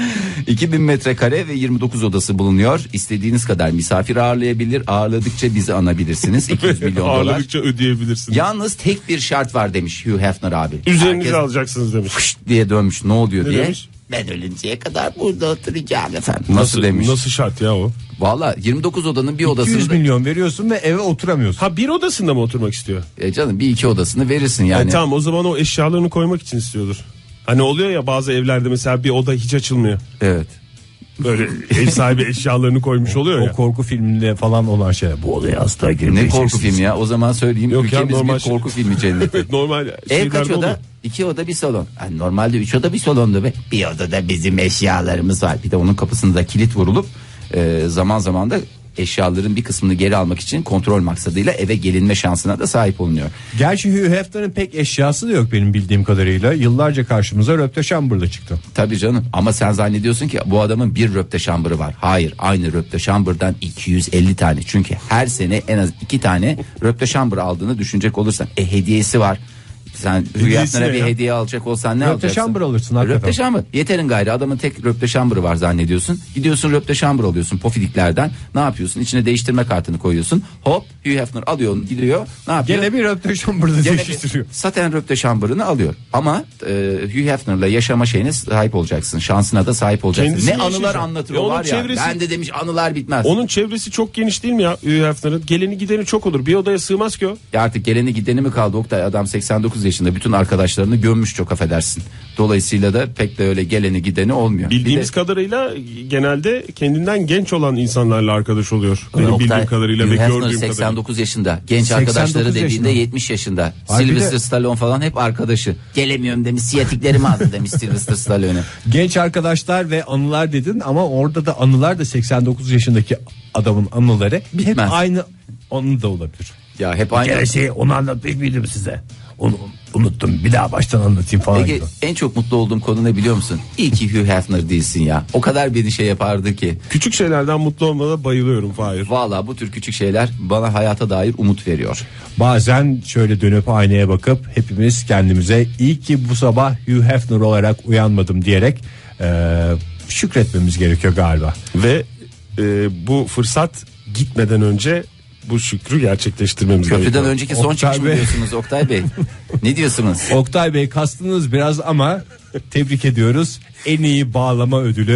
iki bin metrekare ve yirmi dokuz odası bulunuyor. İstediğiniz kadar misafir ağırlayabilir. Ağırladıkça bizi anabilirsiniz. iki yüz milyon dolar. Ağırladıkça ödeyebilirsin. Yalnız tek bir şart var demiş Hugh Hefner abi. Üzerinize Herkes alacaksınız demiş. fışt diye dönmüş, ne oluyor Ne diye. demiş? Ben ölünceye kadar burada oturacağım efendim. Nasıl, demiş? Nasıl şart ya o? Valla yirmi dokuz odanın bir iki yüz odasını milyon veriyorsun ve eve oturamıyorsun. Ha, bir odasında mı oturmak istiyor? e canım bir iki odasını verirsin Yani. yani. tamam, o zaman o eşyalarını koymak için istiyordur. Hani oluyor ya bazı evlerde mesela bir oda hiç açılmıyor. Evet. Böyle ev sahibi eşyalarını koymuş oluyor O ya. korku filminde falan olan şey. Bu odaya asla Ne girmeyeceksiniz. korku filmi ya, o zaman söyleyeyim, Yok ya, ülkemiz normal bir şey. korku filmi cenneti. Normal Ev şeylerde kaç oda? oluyor. İki oda bir salon. Yani normalde üç oda bir salondu be. Bir odada bizim eşyalarımız var. Bir de onun kapısında kilit vurulup e, zaman zaman da eşyaların bir kısmını geri almak için kontrol maksadıyla eve gelinme şansına da sahip olunuyor. Gerçi Hugh Hefner'ın pek eşyası da yok benim bildiğim kadarıyla. Yıllarca karşımıza Röpteşambur'da çıktı. Tabii canım, ama sen zannediyorsun ki bu adamın bir röpteşambırı var. Hayır, aynı röpteşambırdan iki yüz elli tane. Çünkü her sene en az iki tane röpteşambır aldığını düşünecek olursan. E hediyesi var. Sen Hugh Hediyesi Hefner'e ne bir ya? hediye alacak olsan ne alacaksın? Röpteşambır alırsın hakikaten. Röpteşambır. Yeterin gayrı, adamın tek röpteşambırı var zannediyorsun. Gidiyorsun röpteşambır alıyorsun pofidiklerden. Ne yapıyorsun? İçine değiştirme kartını koyuyorsun. Hop, Hugh Hefner alıyor, gidiyor. Ne yapıyor? Gene bir Röpteşambur'da Gene değiştiriyor. bir saten röpteşambırını alıyor. Ama e, Hugh Hefner'la yaşama şeyine sahip olacaksın. Şansına da sahip olacaksın. Kendisi Ne mi anılar yaşayacak? anlatır E o onun var ya. çevresi- Ben de demiş anılar bitmez. Onun çevresi çok geniş değil mi ya Hugh Hefner'ın? Geleni gideni çok olur. Bir odaya sığmaz ki o. Ya artık geleni gideni mi kaldı Oktay? Adam seksen dokuz yaşında, bütün arkadaşlarını gömmüş, çok affedersin. Dolayısıyla da pek de öyle geleni gideni olmuyor. Bildiğimiz Bir de- kadarıyla genelde kendinden genç olan insanlarla arkadaş oluyor. Benim Oktay, bildiğim kadarıyla ve Hugh Hefner gördüğüm seksen kadarıyla. dokuz yaşında. Genç seksen dokuz arkadaşları dediğinde yaşında. yetmiş yaşında. Ay bir Sylvester de- Stallone falan hep arkadaşı. Gelemiyorum demiş, siyatiklerim ağzı demiş Sylvester Stallone. Genç arkadaşlar ve anılar dedin ama orada da anılar da seksen dokuz yaşındaki adamın anıları Bitmez. hep aynı anı da olabilir. Ya hep aynı. şey onu anlatmış mıydım size? Onu unuttum, bir daha baştan anlatayım falan Ege, gibi. en çok mutlu olduğum konu ne biliyor musun? İyi ki Hugh Hefner değilsin ya. O kadar beni şey yapardı ki. Küçük şeylerden mutlu olmana bayılıyorum Fahir. Valla bu tür küçük şeyler bana hayata dair umut veriyor. Bazen şöyle dönüp aynaya bakıp hepimiz kendimize iyi ki bu sabah Hugh Hefner olarak uyanmadım diyerek e, şükretmemiz gerekiyor galiba. Ve e, bu fırsat gitmeden önce bu şükrü gerçekleştirmemiz Köprüden gerekiyor. önceki son Oktay çıkış mı Bey. diyorsunuz Oktay Bey? Ne diyorsunuz? Oktay Bey kastınız biraz ama tebrik ediyoruz. En iyi bağlama ödülü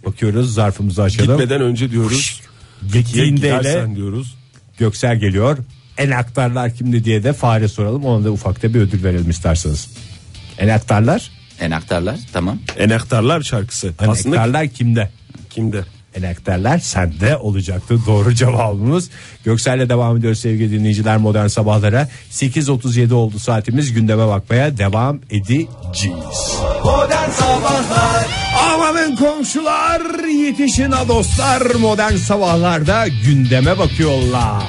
Bakıyoruz, zarfımızı açalım. Gitmeden önce diyoruz. Gittiğinde ile Gidersen diyoruz. Göksel geliyor. Enaktarlar kimdi diye de Fahre soralım. Ona da ufakta bir ödül verelim isterseniz. Enaktarlar? Enaktarlar tamam. Enaktarlar şarkısı. Aslında Enaktarlar kimde? kimde? Enaktarlar sende olacaktı doğru cevabımız. Göksel'le devam ediyoruz sevgili dinleyiciler modern sabahlara. sekiz otuz yedi oldu saatimiz, gündeme bakmaya devam edeceğiz. Modern Sabahlar. Amanın komşular, yetişin ha dostlar, modern sabahlarda gündeme bakıyorlar.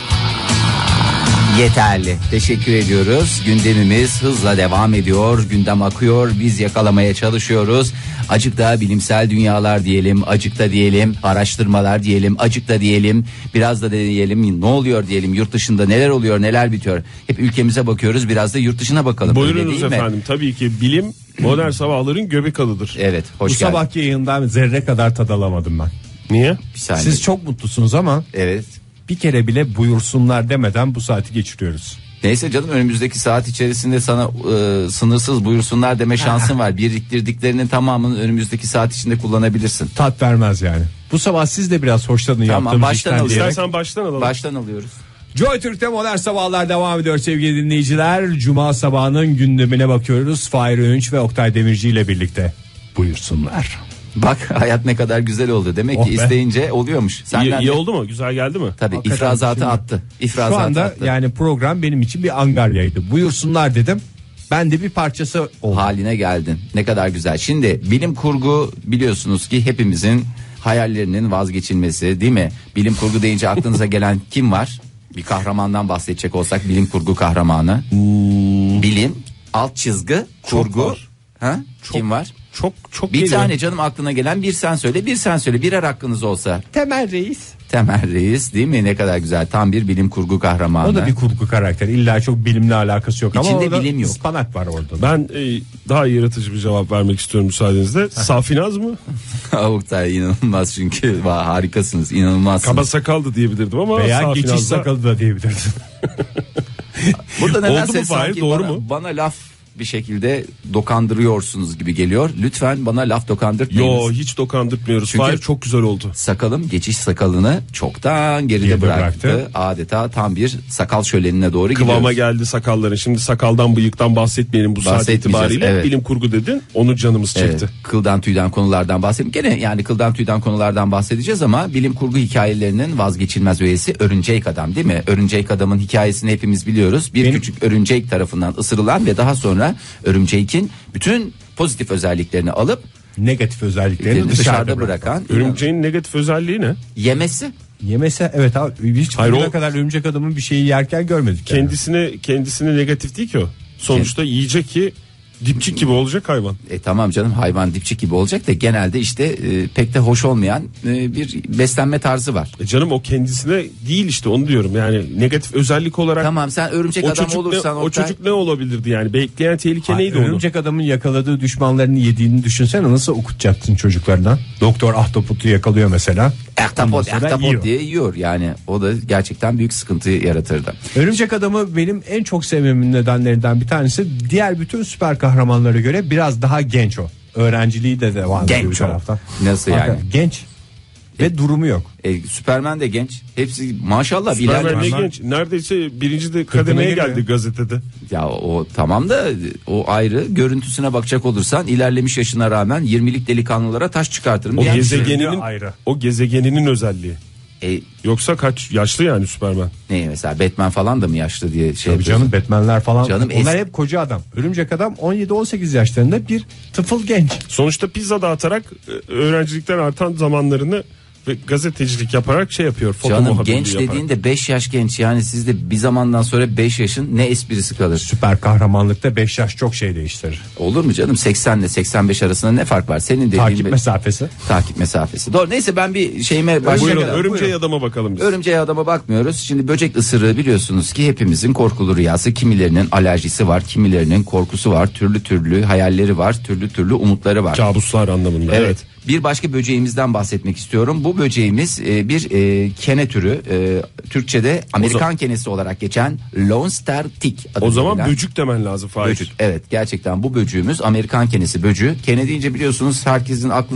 Yeterli. Teşekkür ediyoruz. Gündemimiz hızla devam ediyor. Gündem akıyor. Biz yakalamaya çalışıyoruz. Acık da bilimsel dünyalar diyelim. Acık da diyelim. Araştırmalar diyelim. Acık da diyelim. Biraz da diyelim. Ne oluyor diyelim. Yurt dışında neler oluyor, neler bitiyor. Hep ülkemize bakıyoruz. Biraz da yurt dışına bakalım. Buyurunuz efendim. Tabii ki bilim modern sabahların göbek adıdır. Evet. Hoş Bu geldin. sabahki yayından zerre kadar tad alamadım ben. Niye? Bir saniye. Siz çok mutlusunuz ama Evet. bir kere bile buyursunlar demeden bu saati geçiriyoruz. Neyse canım, önümüzdeki saat içerisinde sana e, sınırsız buyursunlar deme şansın var. Biriktirdiklerinin tamamını önümüzdeki saat içinde kullanabilirsin. Tat vermez yani. Bu sabah siz de biraz hoşlanın Tamam, yaptığımız baştan işten al. diyerek. İstersen baştan alalım. Baştan alıyoruz. Joy Türk'te modern sabahlar devam ediyor sevgili dinleyiciler. Cuma sabahının gündemine bakıyoruz. Fahir Öğünç ve Oktay Demirci ile birlikte. Buyursunlar. Bak hayat ne kadar güzel oldu. Demek Oh ki be. isteyince oluyormuş. İyi, Senden iyi de- oldu mu? Güzel geldi mi? Tabii Hakikaten ifrazatı şimdi- attı. İfrazatı Şu anda attı. yani program benim için bir angaryaydı. Buyursunlar dedim. Ben de bir parçası oldum. Haline geldin. Ne kadar güzel. Şimdi bilim kurgu biliyorsunuz ki hepimizin hayallerinin vazgeçilmesi, değil mi? Bilim kurgu deyince aklınıza gelen kim var? Bir kahramandan bahsedecek olsak bilim kurgu kahramanı. Bilim, alt çizgi, kurgu. var. Ha? Kim var? Çok çok Bir geliyor. tane canım aklına gelen, bir sen söyle, bir sen söyle. Birer hakkınız olsa. Temel Reis. Temel Reis, değil mi? Ne kadar güzel. Tam bir bilim kurgu kahramanı. O da bir kurgu karakter. İlla çok bilimle alakası yok ama İçinde orada bilim yok. ıspanak var orada. Ben e, daha yaratıcı bir cevap vermek istiyorum müsaadenizle. Safinaz mı? Oktay inanılmaz çünkü. Vay, harikasınız, inanılmazsınız. Kaba sakaldı diyebilirdim ama Veya Safinaz'da- geçiş sakalı da diyebilirdin. Burada Oldu nedense mu Fahir, sanki doğru bana, mu? bana laf bir şekilde dokandırıyorsunuz gibi geliyor. Lütfen bana laf dokandırtmayınız. Yo, hiç dokandırtmıyoruz. Çünkü- Fahir çok güzel oldu. Sakalım geçiş sakalını çoktan geride, Geride bıraktı. bıraktı. Adeta tam bir sakal şölenine doğru Kıvama gidiyoruz. geldi sakalların. Şimdi sakaldan bıyıktan bahsetmeyelim bu saat Bahsetmeyeceğiz, itibariyle. evet. Bilim kurgu dedin. Onu canımız Evet, çekti. kıldan tüyden konulardan bahsedelim. Gene yani kıldan tüyden konulardan bahsedeceğiz ama bilim kurgu hikayelerinin vazgeçilmez üyesi Örümcek Adam, değil mi? Örümcek Adam'ın hikayesini hepimiz biliyoruz. Bir Benim- küçük örümcek tarafından ısırılan ve daha sonra örümceğin bütün pozitif özelliklerini alıp Negatif özelliklerini dışarıda, dışarıda, bırak. bırakan Örümceğin negatif özelliği ne? yemesi. Yemese evet abi hiç Hayır, bugüne o- kadar örümcek adamın bir şeyi yerken görmedik. yani. Kendisine kendisine negatif değil ki o. Sonuçta yiyecek ki dipçik gibi olacak hayvan. E tamam canım, hayvan dipçik gibi olacak da genelde işte e, pek de hoş olmayan e, bir beslenme tarzı var. E canım o kendisine değil işte, onu diyorum. Yani negatif özellik olarak Tamam, sen örümcek o adam çocuk ne, olursan o Oktay- çocuk ne olabilirdi yani? Bekleyen tehlike Hayır, neydi onu? örümcek adamın yakaladığı düşmanlarını yediğini düşünsene, nasıl okutacaksın çocuklarına? Doktor ahtapotu yakalıyor mesela. Ahtapot, Ondan sonra ahtapot yiyor. diye yiyor yani, o da gerçekten büyük sıkıntı yaratırdı. Örümcek adamı benim en çok sevmemin nedenlerinden bir tanesi, diğer bütün süper kahramanlara göre biraz daha genç o. Öğrenciliği de devam ediyor bir Genç o. taraftan. Nasıl yani? Hakikaten Genç. Ve durumu yok. E, Süperman de genç. Hepsi maşallah bir Superman ilerleme. ne genç. Neredeyse birinci de Kırkına kademeye geliyor. geldi gazetede. Ya o tamam da o ayrı, görüntüsüne bakacak olursan ilerlemiş yaşına rağmen yirmilik delikanlılara taş çıkartırım. O diyen bir şey. gezegeninin ayrı. o gezegeninin özelliği. E, Yoksa kaç yaşlı yani Superman? ne mesela Batman falan da mı yaşlı diye şey Tabii yapıyorsun? canım, Batman'ler falan. Canım onlar es- hep koca adam. Örümcek adam on yedi on sekiz yaşlarında bir tıfıl genç. Sonuçta pizza dağıtarak e, öğrencilikten artan zamanlarını ve gazetecilik yaparak şey yapıyor. Foto Canım muhabirliği genç yaparak. dediğinde beş yaş genç, yani sizde bir zamandan sonra beş yaşın ne esprisi kalır? Süper kahramanlıkta beş yaş çok şey değiştirir. Olur mu canım, seksen ile seksen beş arasında ne fark var? Senin dediğin Takip be- mesafesi. takip mesafesi. Doğru, neyse ben bir şeyime Buyurun, başlayayım. örümceğe adama bakalım biz. Örümceğe adama bakmıyoruz. Şimdi böcek ısırığı biliyorsunuz ki hepimizin korkulu rüyası. Kimilerinin alerjisi var, kimilerinin korkusu var, türlü türlü hayalleri var, türlü türlü umutları var. Kabuslar anlamında. Evet. Evet. Bir başka böceğimizden bahsetmek istiyorum. Bu böceğimiz e, bir e, kene türü. E, Türkçe'de Amerikan kenesi olarak geçen Lone Star Tick adı O zaman verilen böcük demen lazım Fahir. böcük. Evet, gerçekten bu böcüğümüz Amerikan kenesi böcüğü. Kene deyince biliyorsunuz herkesin aklına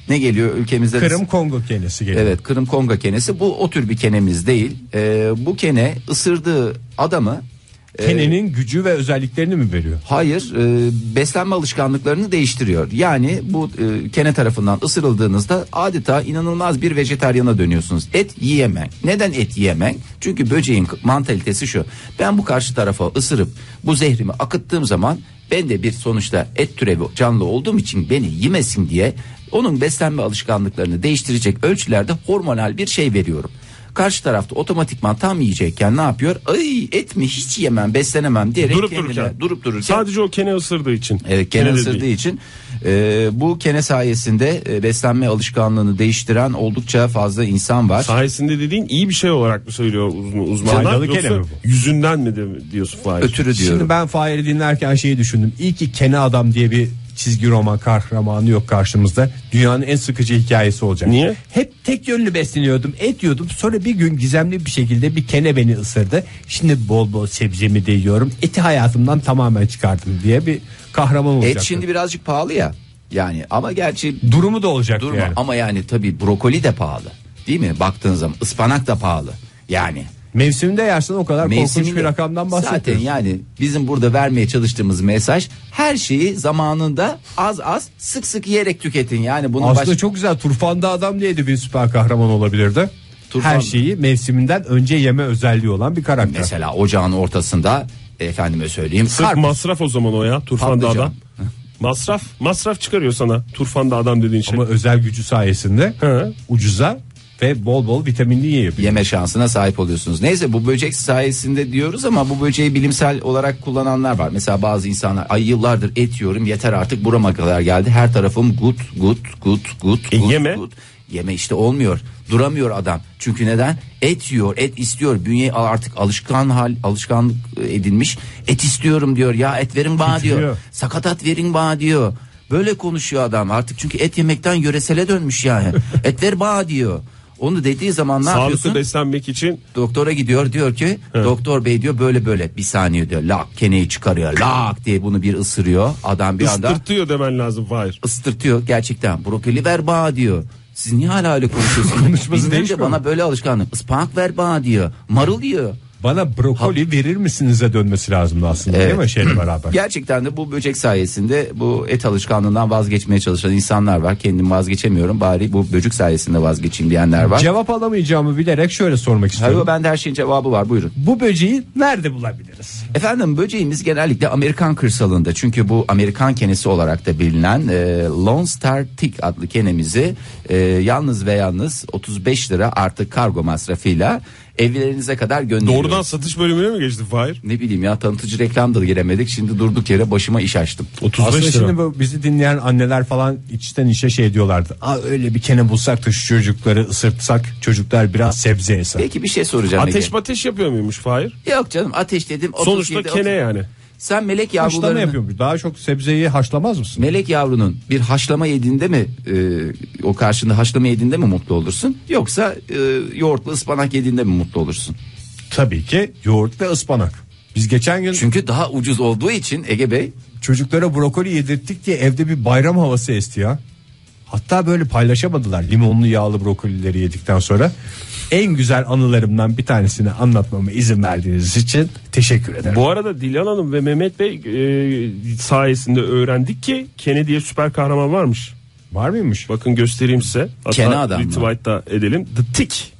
Ne geliyor ülkemizde? Kırım Kongo kenesi geliyor. Evet, Kırım Kongo kenesi. Bu o tür bir kenemiz değil. Ee, bu kene ısırdığı adamı Kenenin ee, gücü ve özelliklerini mi veriyor? Hayır, e, beslenme alışkanlıklarını değiştiriyor. Yani bu e, kene tarafından ısırıldığınızda adeta inanılmaz bir vejetaryana dönüyorsunuz. Et yiyemem. Neden et yiyemem? Çünkü böceğin mantalitesi şu. Ben bu karşı tarafa ısırıp bu zehrimi akıttığım zaman ben de bir sonuçta et türevi canlı olduğum için beni yemesin diye onun beslenme alışkanlıklarını değiştirecek ölçülerde hormonal bir şey veriyorum. Karşı tarafta otomatikman tam yiyecekken ne yapıyor? Ay et mi hiç yemem, beslenemem diyerek durup kendine, dururken. durup dururken. Sadece o kene ısırdığı için. Evet, kene, kene ısırdığı değil. için. E, bu kene sayesinde e, beslenme alışkanlığını değiştiren oldukça fazla insan var. Sayesinde dediğin iyi bir şey olarak mı söylüyor uzman, uzmanlar? Faydalı Yoksa kene mi bu? yüzünden mi de, diyorsun Fahir? Ötürü diyorum. Şimdi ben Fahir'i dinlerken şeyi düşündüm. İyi ki Kene Adam diye bir çizgi roman kahramanı yok karşımızda. Dünyanın en sıkıcı hikayesi olacak. Niye? Hep tek yönlü besleniyordum, et yiyordum. Sonra bir gün gizemli bir şekilde bir kene beni ısırdı. Şimdi bol bol sebzemi de yiyorum. Eti hayatımdan tamamen çıkardım diye bir kahraman olacak. Et şimdi birazcık pahalı ya. Yani ama gerçi durumu da olacak durumu yani. ama yani tabii brokoli de pahalı. Değil mi? Baktığın zaman ıspanak da pahalı. Yani mevsiminde yersen o kadar korkunç Mevsiminde, bir rakamdan bahsediyoruz. zaten yani bizim burada vermeye çalıştığımız mesaj her şeyi zamanında az az sık sık yiyerek tüketin. Yani bunu aslında baş... çok güzel. Turfanda Adam diye de bir süper kahraman olabilirdi. Turfan- Her şeyi mevsiminden önce yeme özelliği olan bir karakter. Mesela ocağın ortasında efendime söyleyeyim. Sırf karpuz, masraf o zaman o ya. Turfanda patlıcan. adam. Masraf, masraf çıkarıyor sana. Turfanda adam dediğin şey. Ama özel gücü sayesinde He. ucuza ve bol bol vitaminli yiyor. Yeme şansına sahip oluyorsunuz. Neyse bu böcek sayesinde diyoruz ama bu böceği bilimsel olarak kullananlar var. Mesela bazı insanlar ay yıllardır et yiyorum yeter artık burama kadar geldi. Her tarafım gut gut gut gut E, gut, yeme. gut. Yeme işte olmuyor. Duramıyor adam. Çünkü neden? Et yiyor, et istiyor. Bünye artık alışkan hal, alışkanlık edinmiş. Et istiyorum diyor. Ya et verin bana diyor. Titriyor. Sakatat verin bana diyor. Böyle konuşuyor adam artık çünkü et yemekten yöresele dönmüş yani. Et ver bana diyor. Onu dediği zaman ne Sağlıklı yapıyorsun? beslenmek için Doktora gidiyor diyor ki evet. Doktor bey diyor böyle böyle bir saniye diyor lak keneyi çıkarıyor lak diye bunu bir ısırıyor. Adam bir anda ıstırtıyor demen lazım Fahir. ıstırtıyor gerçekten brokoli ver bana diyor. Siz niye hala öyle konuşuyorsunuz? Konuşması Bilmem de değişmiyor bana mu? böyle alışkanlık. Ispanak ver bana diyor. Marul diyor. Bana brokoli verir misinize dönmesi lazımdı aslında Evet. değil mi şeyle beraber? Gerçekten de bu böcek sayesinde bu et alışkanlığından vazgeçmeye çalışan insanlar var. Kendim vazgeçemiyorum bari bu böcek sayesinde vazgeçeyim diyenler var. Cevap alamayacağımı bilerek şöyle sormak istiyorum. Hayır, ben de her şeyin cevabı var buyurun. Bu böceği nerede bulabiliriz? Efendim böceğimiz genellikle Amerikan kırsalında çünkü bu Amerikan kenesi olarak da bilinen e, Lone Star Tick adlı kenemizi e, yalnız ve yalnız otuz beş lira artı kargo masrafıyla evlerinize kadar gönderiyoruz. Doğrudan satış bölümüne mi geçti Fahir? Ne bileyim ya tanıtıcı reklam da giremedik şimdi durduk yere başıma iş açtım. otuz Aslında beş lira. şimdi bu bizi dinleyen anneler falan içten içe şey diyorlardı. Aa, öyle bir kene bulsak da şu çocukları ısırtsak çocuklar biraz sebze yese. Peki bir şey soracağım. Ateş Ege. ateş yapıyor muymuş Fahir? Yok canım ateş dedim. otuz Sonuçta yedi, kene yani. Sen melek Haşlama yavrularını yapıyormuş. Daha çok sebzeyi haşlamaz mısın? melek yavrunun bir haşlama yediğinde mi e, o karşında haşlama yediğinde mi mutlu olursun? Yoksa e, yoğurtlu ıspanak yediğinde mi mutlu olursun? Tabii ki yoğurt ve ıspanak. Biz geçen gün Çünkü daha ucuz olduğu için Ege Bey. çocuklara brokoli yedirttik diye evde bir bayram havası esti ya. Hatta böyle paylaşamadılar limonlu yağlı brokolileri yedikten sonra. En güzel anılarımdan bir tanesini anlatmama izin verdiğiniz için teşekkür ederim. Bu arada Dilan Hanım ve Mehmet Bey e, sayesinde öğrendik ki Kene diye süper kahraman varmış. Var mıymış? Bakın göstereyim size. Hatta Kene adam mı? retweet da edelim. The Tick.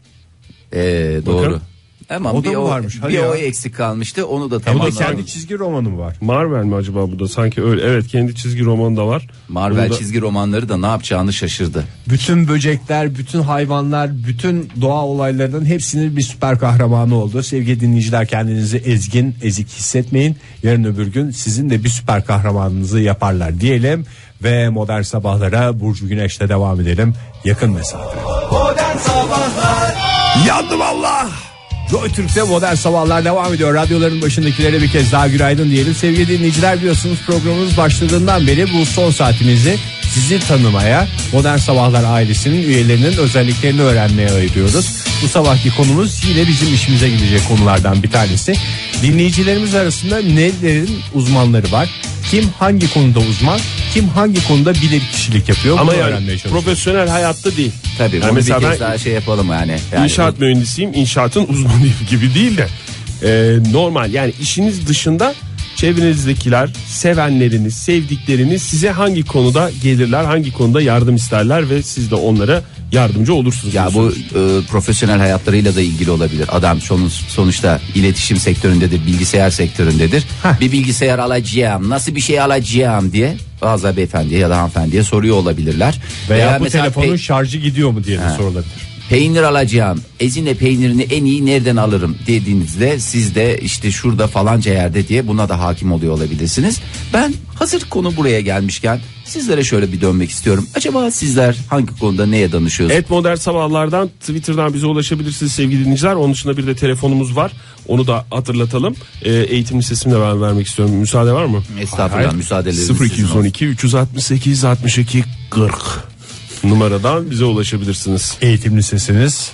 Ee, doğru. Bakın. Ama O da bir mı o, varmış? Hadi bir ya. o eksik kalmıştı. Onu da Ama tamamladım. kendi çizgi romanı mı var? Marvel mi acaba bu da? Sanki öyle. Evet kendi çizgi romanı da var. Marvel Bunu da- çizgi romanları da ne yapacağını şaşırdı. Bütün böcekler, bütün hayvanlar, bütün doğa olaylarının hepsinin bir süper kahramanı oldu. Sevgili dinleyiciler kendinizi ezgin, ezik hissetmeyin. Yarın öbür gün sizin de bir süper kahramanınızı yaparlar diyelim. Ve modern sabahlara Burcu Güneş'le devam edelim. Yakın mesafe. Modern Sabahlar Yandım Allah. Joy Türk'te modern sabahlar devam ediyor. Radyoların başındakilere bir kez daha günaydın diyelim. Sevgili dinleyiciler biliyorsunuz programımız başladığından beri bu son saatimizi sizi tanımaya, modern sabahlar ailesinin üyelerinin özelliklerini öğrenmeye ayırıyoruz. Bu sabahki konumuz yine bizim işimize gidecek konulardan bir tanesi. Dinleyicilerimiz arasında nelerin uzmanları var? Kim hangi konuda uzman? kim hangi konuda bilir kişilik yapıyor? Ama Bunu yani öğrenmeye çalışıyoruz. profesyonel hayatta değil. Tabii Yani onu bir mesela kez ben daha şey yapalım yani. yani İnşaat mühendisiyim, inşaatın uzmanıyım gibi değil de e, normal yani işiniz dışında çevrenizdekiler, sevenleriniz, sevdikleriniz size hangi konuda gelirler, hangi konuda yardım isterler ve siz de onlara yardımcı olursunuz. Ya bu e, profesyonel hayatlarıyla da ilgili olabilir. Adam sonuç, sonuçta iletişim sektöründedir, bilgisayar sektöründedir. Heh. Bir bilgisayar alacağım, nasıl bir şey alacağım diye bazı beyefendiye ya da hanımefendiye soruyor olabilirler. Veya, bu mesela telefonun pe- şarjı gidiyor mu diye de sorulabilir. peynir alacağım, Ezine peynirini en iyi nereden alırım dediğinizde siz de işte şurada falanca yerde diye buna da hakim oluyor olabilirsiniz. Ben hazır konu buraya gelmişken sizlere şöyle bir dönmek istiyorum. Acaba sizler hangi konuda neye danışıyorsunuz? Et Modern Sabahlardan Twitter'dan bize ulaşabilirsiniz sevgili dinleyiciler. Onun dışında bir de telefonumuz var. Onu da hatırlatalım. E, eğitim listesini de ben vermek istiyorum. Müsaade var mı? Estağfurullah, müsaadeleriniz sıfır iki sizin yüz on iki üç yüz altmış sekiz altmış iki kırk numaradan bize ulaşabilirsiniz. Eğitim lisesiniz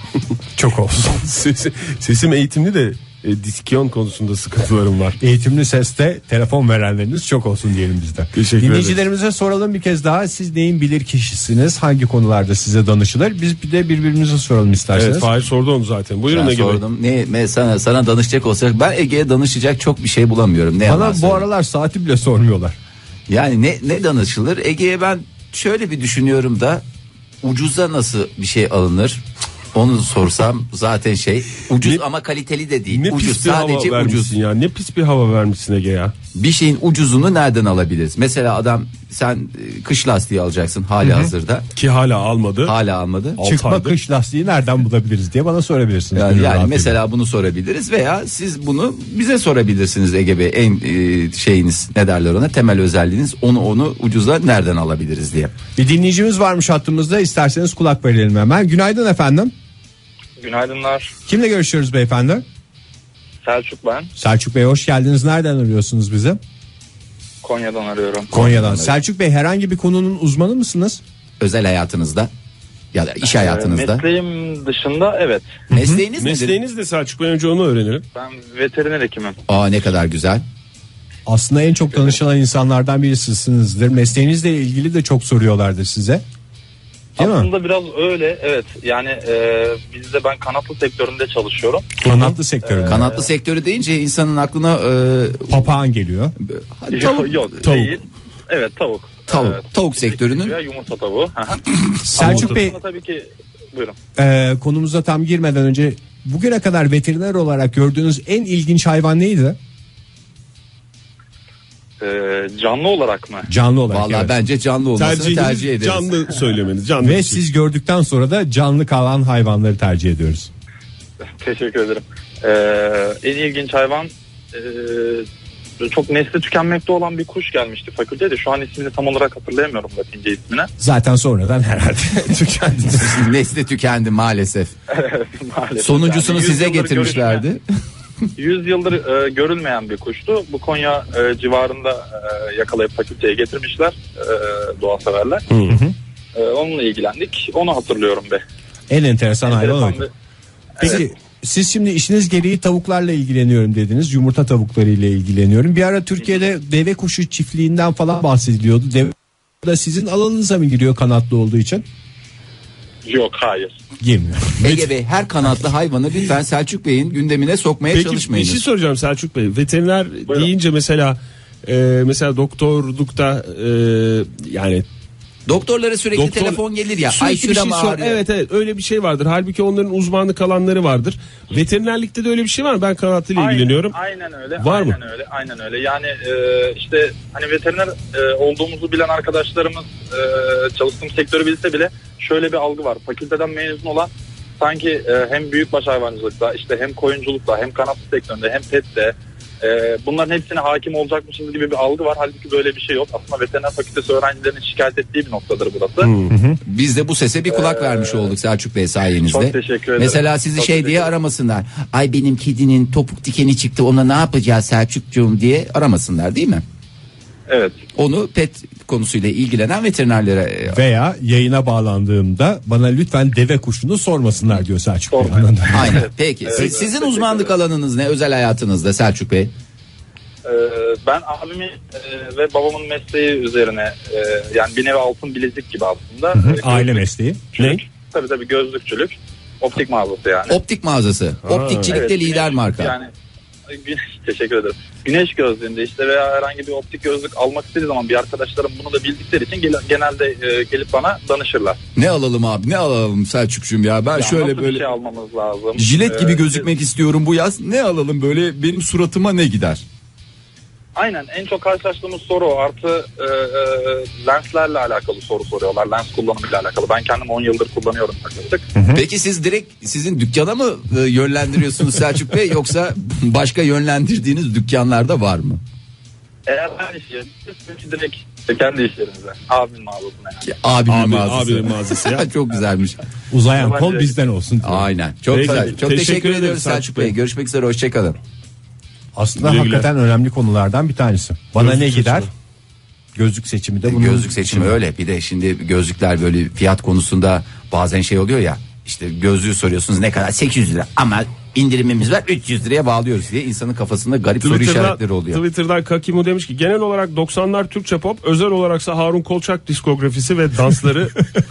çok olsun. Sesi, sesim eğitimli de e, diksiyon konusunda sıkıntılarım var. Eğitimli seste telefon verenleriniz çok olsun diyelim biz de. Teşekkür Dinleyicilerimize soralım bir kez daha. Siz neyin bilir kişisiniz? Hangi konularda size danışılır? Biz bir de birbirimize soralım isterseniz. Evet, Fahir sordu onu zaten. Buyurun Ben Ege Bey. sordum. Ne, me- sana, sana danışacak olsak ben Ege'ye danışacak çok bir şey bulamıyorum. Ne yalan Bana bu söyleyeyim. aralar saati bile sormuyorlar. Yani ne, ne danışılır? Ege'ye ben şöyle bir düşünüyorum da ucuza nasıl bir şey alınır? Onu sorsam zaten şey ucuz Ne- ama kaliteli de değil. Ne Ucuz, pis bir hava sadece ucuz. vermişsin ya. Ne pis bir hava vermişsin Ege ya. Bir şeyin ucuzunu nereden alabiliriz? Mesela adam sen e, kış lastiği alacaksın hali hazırda. Ki hala almadı. Hala almadı. Altı Çıkma aydır. kış lastiği nereden bulabiliriz diye bana sorabilirsiniz. Yani, Gönül yani rahatlığıyla. mesela bunu sorabiliriz veya siz bunu bize sorabilirsiniz Ege Bey. En e, şeyiniz ne derler ona, temel özelliğiniz, onu onu ucuza nereden alabiliriz diye. Bir dinleyicimiz varmış hattımızda, isterseniz kulak verelim hemen. Günaydın efendim. Günaydınlar. Kimle görüşüyoruz beyefendi? Selçuk ben. Selçuk Bey hoş geldiniz. Nereden arıyorsunuz bizi? Konya'dan arıyorum. Konya'dan. Selçuk Bey herhangi bir konunun uzmanı mısınız? Özel hayatınızda ya da iş hayatınızda. Ee, mesleğim dışında evet. Mesleğiniz nedir? Mesleğiniz de Selçuk Bey, önce onu öğrenelim. Ben veteriner hekimim. Aa, ne kadar güzel. Aslında en çok danışılan insanlardan birisinizdir. Mesleğinizle ilgili de çok soruyorlardır size. Değil mi? Aslında biraz öyle evet. Yani e, bizde ben kanatlı sektöründe çalışıyorum. Kanatlı sektörü. Kanatlı sektörü deyince insanın aklına e, Papağan geliyor. tavuk, Yok tavuk. değil. Evet tavuk. tavuk, Evet. tavuk sektörünün Veya yumurta tavuğu. Selçuk Bey, Ama tabii ki buyurun. e, konumuza tam girmeden önce bugüne kadar veteriner olarak gördüğünüz en ilginç hayvan neydi? Ee, canlı olarak mı? Canlı olarak. vallahi evet. bence canlı olmasını Tercihiniz tercih ederiz. canlı söylemeniz. Canlı Ve bir şey. siz gördükten sonra da canlı kalan hayvanları tercih ediyoruz. Teşekkür ederim. Ee, en ilginç hayvan e, çok nesli tükenmekte olan bir kuş gelmişti fakültede. Şu an ismini tam olarak hatırlayamıyorum Latince ismini. Zaten sonradan herhalde tükendi. Nesli tükendi maalesef. Maalesef. Sonuncusunu Yani yüz size yıldır getirmişlerdi. yüz yıldır e, görülmeyen bir kuştu. Bu Konya e, civarında e, yakalayıp fakülteye getirmişler e, doğa severler. E, onunla ilgilendik. Onu hatırlıyorum be. En enteresan hayvan Enteresan oydu. bir- Peki siz şimdi işiniz gereği tavuklarla ilgileniyorum dediniz. Yumurta tavuklarıyla ilgileniyorum. Bir ara Türkiye'de deve kuşu çiftliğinden falan bahsediliyordu. Deve da sizin alanınıza mı giriyor kanatlı olduğu için? Yok hayır. Girmiyor. Ege Bey, her kanatlı hayvanı lütfen Selçuk Bey'in gündemine sokmaya Peki bir çalışmayınız. şey soracağım Selçuk Bey. Veteriner Buyurun. deyince mesela e, mesela doktorlukta e, yani Doktorlara sürekli doktor telefon gelir ya. sürekli Ay bir şey şuram sor- ağrıyor. Evet evet, öyle bir şey vardır. Halbuki onların uzmanlık alanları vardır. Veterinerlikte de öyle bir şey var mı? Ben kanatlıyla Aynen, ilgileniyorum. Aynen öyle. Var mı? aynen öyle. Aynen öyle. Yani e, işte hani veteriner e, olduğumuzu bilen arkadaşlarımız e, çalıştığım sektörü bilse bile şöyle bir algı var. Fakülteden mezun olan sanki e, hem büyükbaş hayvancılıkta, işte hem koyunculukta, hem kanatlı sektöründe, hem pette e, bunların hepsine hakim olacakmışız gibi bir algı var. Halbuki böyle bir şey yok. Aslında veteriner fakültesi öğrencilerinin şikayet ettiği bir noktadır burası. Biz de bu sese bir kulak vermiş olduk Selçuk Bey sayenizde. Çok teşekkür ederim. Mesela sizi Çok şey teşekkür diye ederim. aramasınlar. Ay benim kedinin topuk dikeni çıktı, ona ne yapacağız Selçukcuğum diye aramasınlar, değil mi? Evet. Onu pet konusuyla ilgilenen veterinerlere e, Veya yayına bağlandığımda bana lütfen deve kuşunu sormasınlar diyor Selçuk Bey. Sormayın. Anladın mı? aynen. Peki siz- sizin uzmanlık alanınız ne özel hayatınızda Selçuk Bey? Ee, ben abimin e, ve babamın mesleği üzerine e, yani bir nevi altın bilezik gibi aslında. Hı hı, Ee, aile mesleği. Ne? Tabii tabii gözlükçülük. Optik mağazası yani. Optik mağazası. Optikçilikte Evet, lider güneş- marka. Yani güneş, teşekkür ederim. Güneş gözlüğünde işte veya herhangi bir optik gözlük almak istediği zaman bir arkadaşlarım bunu da bildikleri için gel- genelde e, gelip bana danışırlar. Ne alalım abi, ne alalım Selçukcuğum ya. Ben Ya şöyle nasıl bir böyle şey almamız lazım? jilet gibi Ee, gözükmek istiyorum bu yaz. Ne alalım böyle, benim suratıma ne gider? Aynen, en çok karşılaştığımız soru o. Artı e, e, lenslerle alakalı soru soruyorlar. Lens kullanımıyla alakalı. Ben kendim on yıldır kullanıyorum yaklaşık. Peki siz direkt sizin dükkana mı e, yönlendiriyorsunuz Selçuk Bey, yoksa başka yönlendirdiğiniz dükkanlarda var mı? Eğer ben iş yerim, direkt kendi iş yerimize. Abimin mağazasına yani. Abimin Abi- mağazası. abinin mağazası ya. Çok güzelmiş. Uzayan kol Yabancı- bizden olsun diyor. Aynen. Çok Peki, güzel. Çok teşekkür teşekkür, ederim ediyoruz Selçuk Selçuk Bey. Bey. Görüşmek üzere, hoşçakalın. Aslında Güle güle. hakikaten önemli konulardan bir tanesi. Bana Gözlük ne gider? seçimi. Gözlük seçimi de bunun Gözlük seçimi öyle. Bir de şimdi gözlükler böyle fiyat konusunda bazen şey oluyor ya. İşte gözlüğü soruyorsunuz, ne kadar? sekiz yüz lira. Ama indirimimiz var, üç yüz liraya bağlıyoruz diye insanın kafasında garip soru işaretleri oluyor. Twitter'dan Kakimu demiş ki genel olarak doksanlar Türkçe pop, özel olaraksa Harun Kolçak diskografisi ve dansları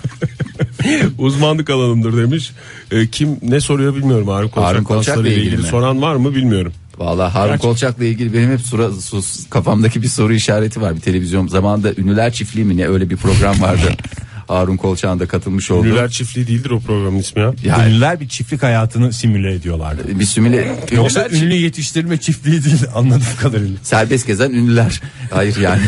uzmanlık alanımdır demiş. Ee, kim ne soruyor bilmiyorum, Harun Kolçak, Harun Kolçak'la danslarıyla ilgili ilgili mi? soran var mı bilmiyorum. Vallahi Harun Gerçi- Kolçak'la ilgili benim hep sura, sus, kafamdaki bir soru işareti var. Bir televizyon zamanında Ünlüler Çiftliği mi ne, öyle bir program vardı. Harun Kolçak'ın da katılmış olduğu. Ünlüler Çiftliği değildir o programın ismi ya. Yani ünlüler bir çiftlik hayatını simüle ediyorlardı. bir simüle Yoksa Ünlüler ünlü yetiştirme çiftliği değil anladığım kadarıyla. serbest gezen ünlüler. Hayır yani.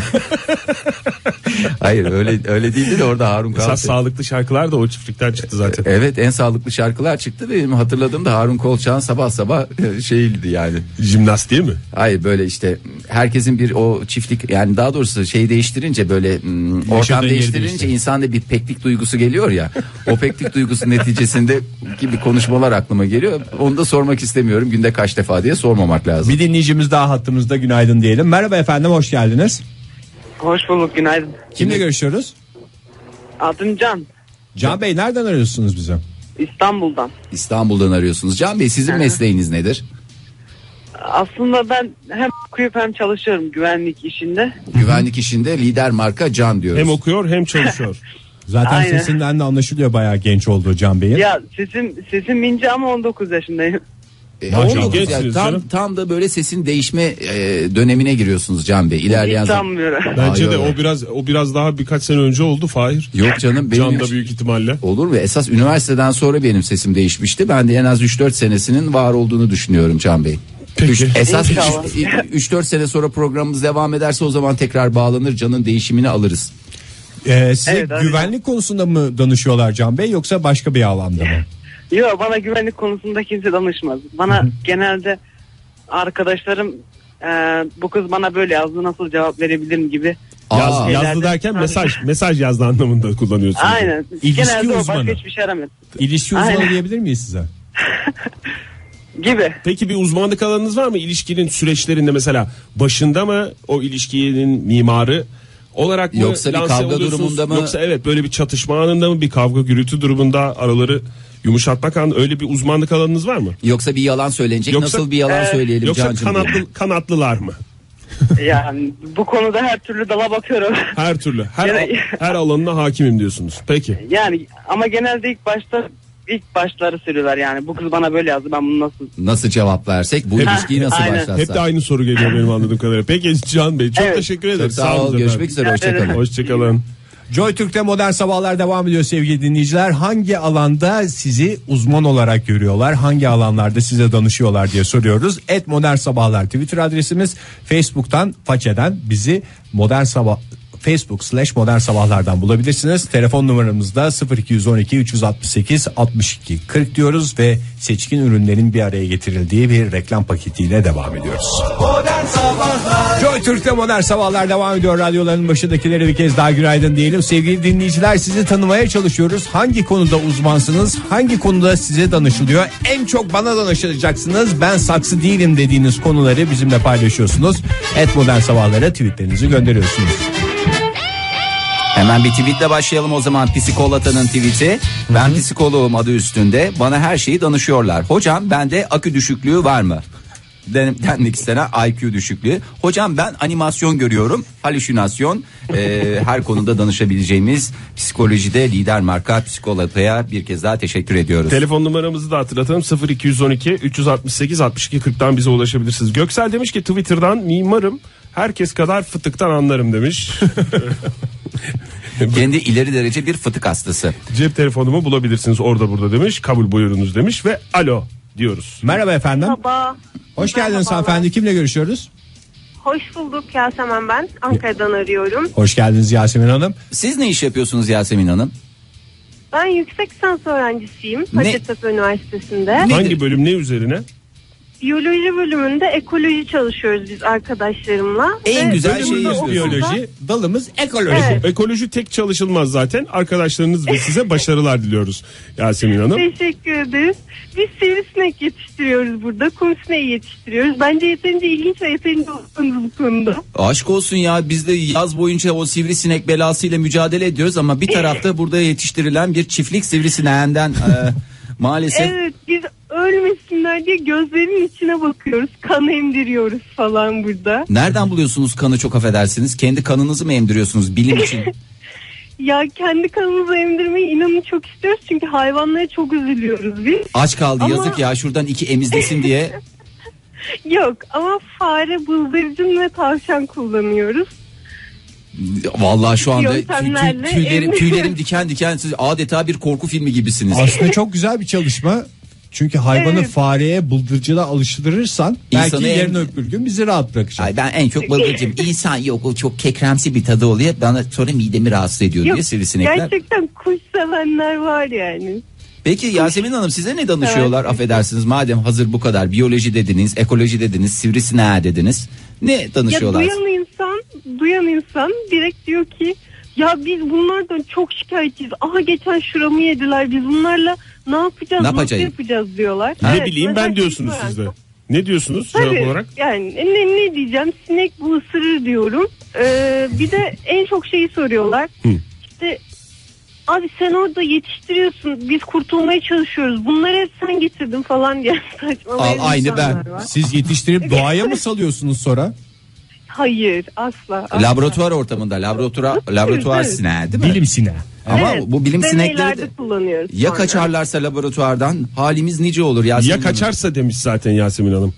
Hayır öyle öyle değildi de orada Harun Esas Kolçak. sağlıklı şarkılar da o çiftlikten çıktı zaten. Evet, en sağlıklı şarkılar çıktı ve benim hatırladığımda Harun Kolçak'ın sabah sabah e, şeydi yani. Jimnastiği mi? Hayır, böyle işte herkesin bir o çiftlik, yani daha doğrusu şeyi değiştirince, böyle mm, ortam Yaşadığı yeri değiştirince değiştirir. insanda bir peklik duygusu geliyor ya. O peklik duygusu neticesinde gibi konuşmalar aklıma geliyor. Onu da sormak istemiyorum. Günde kaç defa diye sormamak lazım. Bir dinleyicimiz daha hattımızda, günaydın diyelim. Merhaba efendim, hoş geldiniz. Hoş bulduk, günaydın. Kimle görüşüyoruz? Adım Can, Can Bey, nereden arıyorsunuz bize? İstanbul'dan. İstanbul'dan arıyorsunuz. Can Bey, sizin mesleğiniz nedir? Aslında ben hem okuyup hem çalışıyorum güvenlik işinde. Güvenlik işinde lider marka Can diyoruz. Hem okuyor hem çalışıyor. Zaten Aynen. sesinden de anlaşılıyor bayağı genç olduğu Can Bey'in. Ya sesim sesim ince ama on dokuz yaşındayım. E, Maşallah. on dokuz yaş, Gençsiniz tam, canım. tam da böyle sesin değişme e, dönemine giriyorsunuz Can Bey. İlerleyen Hiç zaman. sanmıyorum. Bence Hayır, de hayır. o biraz o biraz daha birkaç sene önce oldu Fahir. Yok canım, benim Can da büyük ihtimalle. olur mu? Esas üniversiteden sonra benim sesim değişmişti. Ben de en az üç dört senesinin var olduğunu düşünüyorum Can Bey. Peki. Üç- esas İnşallah. üç dört sene sonra programımız devam ederse o zaman tekrar bağlanır, Can'ın değişimini alırız. Ee, size Evet, öyle. güvenlik konusunda mı danışıyorlar Can Bey, yoksa başka bir alanda mı? Yok, bana güvenlik konusunda kimse danışmaz. Bana genelde arkadaşlarım e, bu kız bana böyle yazdı, nasıl cevap verebilirim gibi. Aa, Yaz, yazdı Şeylerde- derken mesaj mesaj yazdı anlamında kullanıyorsunuz. Aynen. İlişki Genelde o, uzmanı. başka hiçbir şey aramıyorum. İlişki uzmanı Aynen. diyebilir miyiz size? Gibi. Peki bir uzmanlık alanınız var mı ilişkinin süreçlerinde, mesela başında mı o ilişkinin mimarı olarak mı, Yoksa bir lanse kavga oluyorsunuz? durumunda mı? Yoksa evet böyle bir çatışma anında mı, bir kavga gürültü durumunda araları yumuşatmak anında, öyle bir uzmanlık alanınız var mı? Yoksa bir yalan söylenecek. Yoksa- Nasıl bir yalan Ee, söyleyelim Yoksa Can'cığım diye. kanatlı kanatlılar mı? Yani bu konuda her türlü dala bakıyorum. Her türlü her Yani- her alanına hakimim diyorsunuz. Peki. Yani ama genelde ilk başta ilk başları söylüyorlar yani. Bu kız bana böyle yazdı, ben bunu nasıl... Nasıl cevap versek, bu Ha, ilişkiyi nasıl aynen. başlatsak. Hep de aynı soru geliyor benim anladığım kadarıyla. Peki Can Bey, çok Evet. teşekkür ederim. Çok sağ ol. olun Görüşmek efendim. üzere. Hoşçakalın. Hoşçakalın. Joy Türk'te modern sabahlar devam ediyor sevgili dinleyiciler. Hangi alanda sizi uzman olarak görüyorlar? Hangi alanlarda size danışıyorlar diye soruyoruz. Et modern sabahlar Twitter adresimiz. Facebook'tan, façeden bizi modern sabah Facebook slash modern sabahlardan bulabilirsiniz. Telefon numaramızda sıfır iki on iki üç altı sekiz altmış iki kırk diyoruz ve seçkin ürünlerin bir araya getirildiği bir reklam paketiyle devam ediyoruz. Modern Sabahlar Joy Türk'te modern sabahlar devam ediyor. Radyoların başındakilere bir kez daha günaydın diyelim. Sevgili dinleyiciler, sizi tanımaya çalışıyoruz. Hangi konuda uzmansınız? Hangi konuda size danışılıyor? En çok bana danışacaksınız. Ben saksı değilim dediğiniz konuları bizimle paylaşıyorsunuz. Et modern sabahlara tweetlerinizi gönderiyorsunuz. Hemen bir tweetle başlayalım o zaman. Psikolata'nın tweeti. Ben psikoloğum adı üstünde. Bana her şeyi danışıyorlar. Hocam bende akü düşüklüğü var mı? denmek istenen I Q düşüklüğü. Hocam ben animasyon görüyorum, halüsinasyon. Ee, her konuda danışabileceğimiz psikolojide lider marka Psikolog'a bir kez daha teşekkür ediyoruz. Telefon numaramızı da hatırlatalım, sıfır iki on iki üç altı sekiz altmış iki kırktan bize ulaşabilirsiniz. Göksel demiş ki Twitter'dan mimarım, herkes kadar fıtıktan anlarım demiş. Kendi ileri derece bir fıtık hastası. Cep telefonumu bulabilirsiniz orada burada demiş, kabul buyurunuz demiş ve alo diyoruz. Merhaba efendim. Merhaba. Hoş geldiniz Merhabalar. hanımefendi. Kimle görüşüyoruz? Hoş bulduk, Yasemin ben. Ankara'dan arıyorum. Hoş geldiniz Yasemin Hanım. Siz ne iş yapıyorsunuz Yasemin Hanım? Ben yüksek lisans öğrencisiyim. Ne? Hacettepe Üniversitesi'nde. Hangi bölüm, ne üzerine? Biyoloji bölümünde ekoloji çalışıyoruz biz arkadaşlarımla. En Ve güzel bölümde şeyi okulda- Biyoloji, dalımız ekoloji. Evet. Ekoloji tek çalışılmaz zaten. Arkadaşlarınız ve size başarılar diliyoruz Yasemin Hanım. Teşekkür ederiz. Biz sivrisinek yetiştiriyoruz burada. Kum sineği yetiştiriyoruz. Bence yeterince ilginç ve yeterince uzmanız bu konuda. Aşk olsun ya, biz de yaz boyunca o sivrisinek belasıyla mücadele ediyoruz ama bir tarafta burada yetiştirilen bir çiftlik sivrisineğinden e, maalesef. Evet, biz ölmesinler diye gözlerinin içine bakıyoruz. Kan emdiriyoruz falan burada. Nereden buluyorsunuz kanı, çok affedersiniz? Kendi kanınızı mı emdiriyorsunuz bilim için? Ya kendi kanımızı emdirmeyi inanın çok istiyoruz. Çünkü hayvanlara çok üzülüyoruz biz. Aç kaldı Ama- yazık ya, şuradan iki emizlesin diye. Yok ama fare, bıldırcın ve tavşan kullanıyoruz. Vallahi şu anda tüy- tüy- Yöntemlerle tüylerim, emdir- tüylerim diken diken, siz adeta bir korku filmi gibisiniz. Aslında çok güzel bir çalışma. Çünkü hayvanı Evet. fareye, bıldırcına alıştırırsan belki İnsanı yarın em- öbür gün bizi rahat bırakacak. Ay ben en çok bıldırcım. İnsan yok, o çok kekremsi bir tadı oluyor. Bana sonra midemi rahatsız ediyor Yok, diye sivrisinekler. gerçekten kuş sevenler var yani. Peki Yasemin Hanım, size ne danışıyorlar, Evet. affedersiniz, madem hazır bu kadar biyoloji dediniz, ekoloji dediniz, sivrisineğe dediniz, ne Ya danışıyorlar? duyan insan, duyan insan direkt diyor ki ya biz bunlardan çok şikayetçiyiz. Aha geçen şuramı yediler, biz bunlarla ne yapacağız, Ne nasıl yapacağız? yapacağız diyorlar. Ne Evet, bileyim mesela ben diyorsunuz şey siz de. öğrendim. Ne diyorsunuz Tabii, cevap olarak? yani ne, ne diyeceğim, sinek bu ısırır diyorum. Ee, bir de en çok şeyi soruyorlar. Hı. İşte abi sen orada yetiştiriyorsun, biz kurtulmaya çalışıyoruz, bunları hep sen getirdin falan diye saçmalayan Al, aynı insanlar ben. var. Siz yetiştirip doğaya mı salıyorsunuz sonra? Hayır, asla, asla. Laboratuvar ortamında, laboratuvar laboratuvar Evet. sineği değil mi? Bilim sineği. Ama Evet, bu bilim sinekleri deneylerde de kullanıyoruz ya sonra. kaçarlarsa laboratuvardan halimiz nice olur Yasemin Ya Hanım. kaçarsa demiş zaten Yasemin Hanım.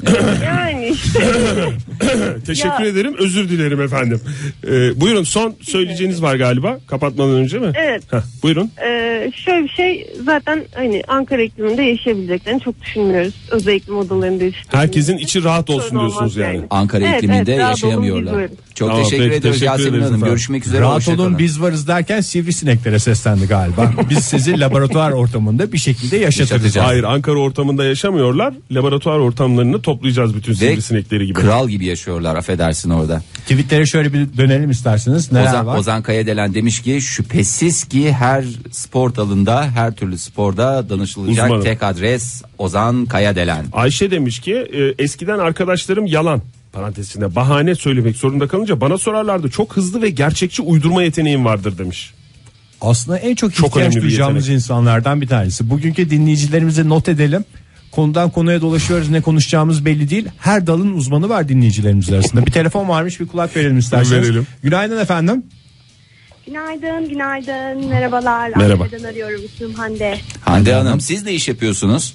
Yani işte Teşekkür Ya- ederim, özür dilerim efendim. Ee, buyurun, son söyleyeceğiniz var galiba kapatmadan önce mi? Evet. Heh, buyurun. e, şöyle bir şey, zaten hani Ankara ikliminde yaşayabileceklerini çok düşünmüyoruz. Özel iklim odalarında yetiştirilmesi. Herkesin içi rahat olsun Sorun olmaz diyorsunuz yani. Ankara Evet, ikliminde evet, daha yaşayamıyorlar. dolu bir bölüm. Çok Tamam, teşekkür peki, ediyoruz teşekkür Yasemin ederiz Hanım. efendim. Görüşmek üzere. Rahat hoşça olun, kalın. biz varız derken sivrisineklere seslendi galiba. Biz sizi laboratuvar ortamında bir şekilde yaşatırız. Yaşatacağız. Hayır, Ankara ortamında yaşamıyorlar. Laboratuvar ortamlarını toplayacağız bütün Ve sivrisinekleri gibi. kral gibi yaşıyorlar, affedersin orada. Tweetlere şöyle bir dönelim isterseniz. Neler Ozan, var? Ozan Kayadelen demiş ki şüphesiz ki her spor dalında, her türlü sporda danışılacak Uzmanım. tek adres Ozan Kayadelen. Ayşe demiş ki e, eskiden arkadaşlarım yalan parantezinde bahane söylemek zorunda kalınca bana sorarlardı, çok hızlı ve gerçekçi uydurma yeteneğim vardır demiş. Aslında en çok, Çok ihtiyaç önemli bir duyacağımız yetenek. insanlardan bir tanesi. Bugünkü dinleyicilerimize not edelim. Konudan konuya dolaşıyoruz, ne konuşacağımız belli değil. Her dalın uzmanı var dinleyicilerimiz arasında. Bir telefon varmış, bir kulak verelim isterseniz. Verelim. Günaydın efendim. Günaydın, günaydın. Merhabalar. Merhaba. Ankara'dan arıyorum. İsmim Hande. Hande Hanım, siz ne iş yapıyorsunuz?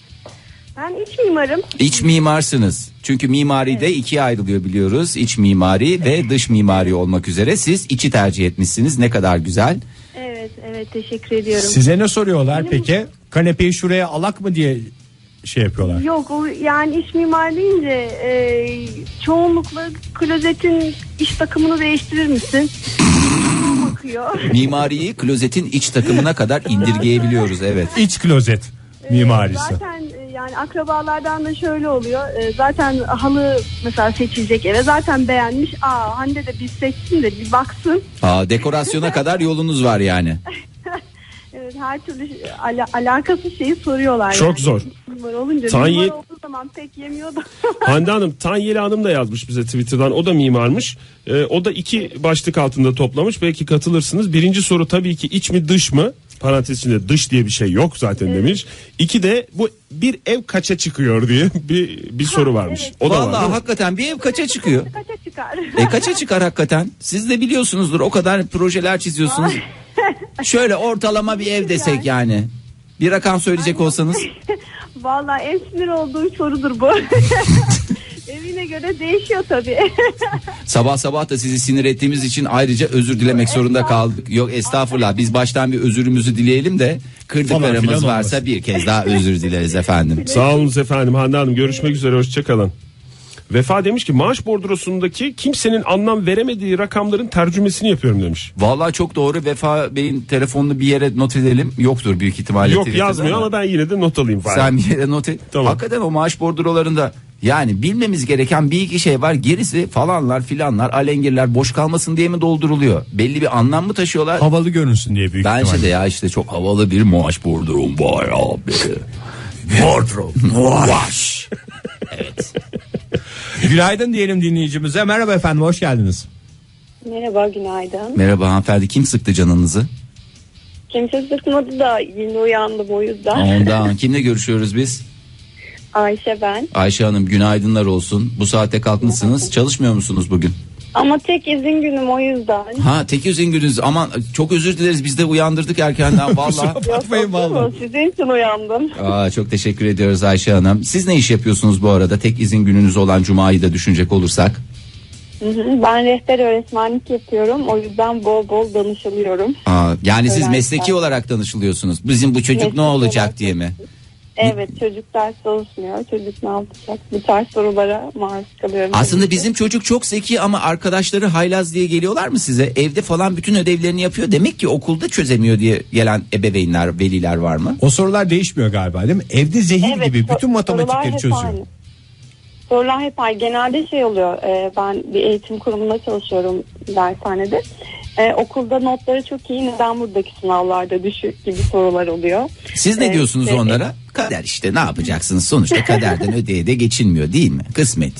Ben iç mimarım. İç mimarsınız. Çünkü mimari de ikiye ayrılıyor biliyoruz. İç mimari ve dış mimari olmak üzere. Siz içi tercih etmişsiniz. Ne kadar güzel. Evet, evet. Teşekkür ediyorum. Size ne soruyorlar Benim- peki? Kanepeyi şuraya alak mı diye şey yapıyorlar. Yok, o yani iç mimar deyince e, çoğunlukla klozetin iç takımını değiştirir misin? Bakıyor. Mimariyi klozetin iç takımına kadar indirgeyebiliyoruz, evet. İç klozet mimarisi. Zaten e, yani akrabalardan da şöyle oluyor. E, zaten halı mesela seçilecek eve zaten beğenmiş. Aa Hande de bir seçsin de bir baksın. Aa, dekorasyona kadar yolunuz var yani. Evet, her türlü ala- alakasız şeyi soruyorlar. Çok yani. zor. Mimar olunca Tayin- mimar olduğu zaman zaman pek yemiyordu. Hande Hanım, Tanyeli Hanım da yazmış bize Twitter'dan. O da mimarmış. Ee, o da iki başlık altında toplamış. Belki katılırsınız. Birinci soru tabii ki iç mi dış mı? Parantez içinde dış diye bir şey yok zaten evet. demiş. İki de bu bir ev kaça çıkıyor diye bir bir ha, soru varmış. Evet. O da vallahi var, hakikaten bir ev kaça çıkıyor? Kaça çıkar? E kaça çıkar hakikaten? Siz de biliyorsunuzdur, o kadar projeler çiziyorsunuz. Şöyle ortalama bir ev desek yani. Bir rakam söyleyecek olsanız. Vallahi en sinir olduğum sorudur bu. Evine göre değişiyor tabii. Sabah sabah da sizi sinir ettiğimiz için ayrıca özür dilemek zorunda kaldık. Yok estağfurullah, biz baştan bir özürümüzü dileyelim de kırdıklarımız varsa olmasın. Bir kez daha özür dileriz efendim. Sağ olun efendim Hande Hanım, görüşmek üzere, hoşçakalın. Vefa demiş ki maaş bordrosundaki kimsenin anlam veremediği rakamların tercümesini yapıyorum demiş. Vallahi çok doğru. Vefa Bey'in telefonunu bir yere not edelim. Yoktur büyük ihtimalle. Yok yazmıyor ama, ama ben yine de not alayım. Falan. Sen bir yere not et. Tamam. Hakikaten o maaş bordrolarında yani bilmemiz gereken bir iki şey var. Gerisi falanlar filanlar alengirler boş kalmasın diye mi dolduruluyor? Belli bir anlam mı taşıyorlar? Havalı görünsün diye büyük Bence ihtimalle. de ya işte çok havalı bir maaş bordrom var abi. Bordrom. Maaş. Evet. Günaydın diyelim dinleyicimize. Merhaba efendim, hoş geldiniz. Merhaba, günaydın. Merhaba hanımefendi, kim sıktı canınızı? Kimse sıkmadı da yeni uyandım o yüzden. Ondan. Kimle görüşüyoruz biz? Ayşe ben. Ayşe Hanım, günaydınlar olsun. Bu saate kalkmışsınız. Çalışmıyor musunuz bugün? Ama tek izin günüm o yüzden. Ha, tek izin gününüz. Aman çok özür dileriz, biz de uyandırdık erkenden vallahi. Bakmayın vallahi. Sizin için uyandım. Aa, çok teşekkür ediyoruz Ayşe Hanım. Siz ne iş yapıyorsunuz bu arada? Tek izin gününüz olan Cuma'yı da düşünecek olursak. Ben rehber öğretmenlik yapıyorum. O yüzden bol bol danışılıyorum. Aa, yani siz Öğrenci mesleki var. olarak danışılıyorsunuz. Bizim bu çocuk Mesleki ne olacak olarak diye mi? Evet, çocuk ders çalışmıyor. Çocuk ne yapacak? Bu tarz sorulara maruz kalıyorum. Aslında bizim çocuk çok zeki ama arkadaşları haylaz diye geliyorlar mı size? Evde falan bütün ödevlerini yapıyor. Demek ki okulda çözemiyor diye gelen ebeveynler, veliler var mı? O sorular değişmiyor galiba değil mi? Evde zehir Evet, gibi bütün matematikleri çözüyor. Aynı. Sorular hep aynı. Genelde şey oluyor. E, ben bir eğitim kurumunda çalışıyorum, dershanede. E, okulda notları çok iyi. Neden buradaki sınavlarda düşük gibi sorular oluyor. Siz ne e, diyorsunuz işte, onlara? Kader işte, ne yapacaksınız? Sonuçta kaderden ödeye de geçilmiyor değil mi? Kısmet.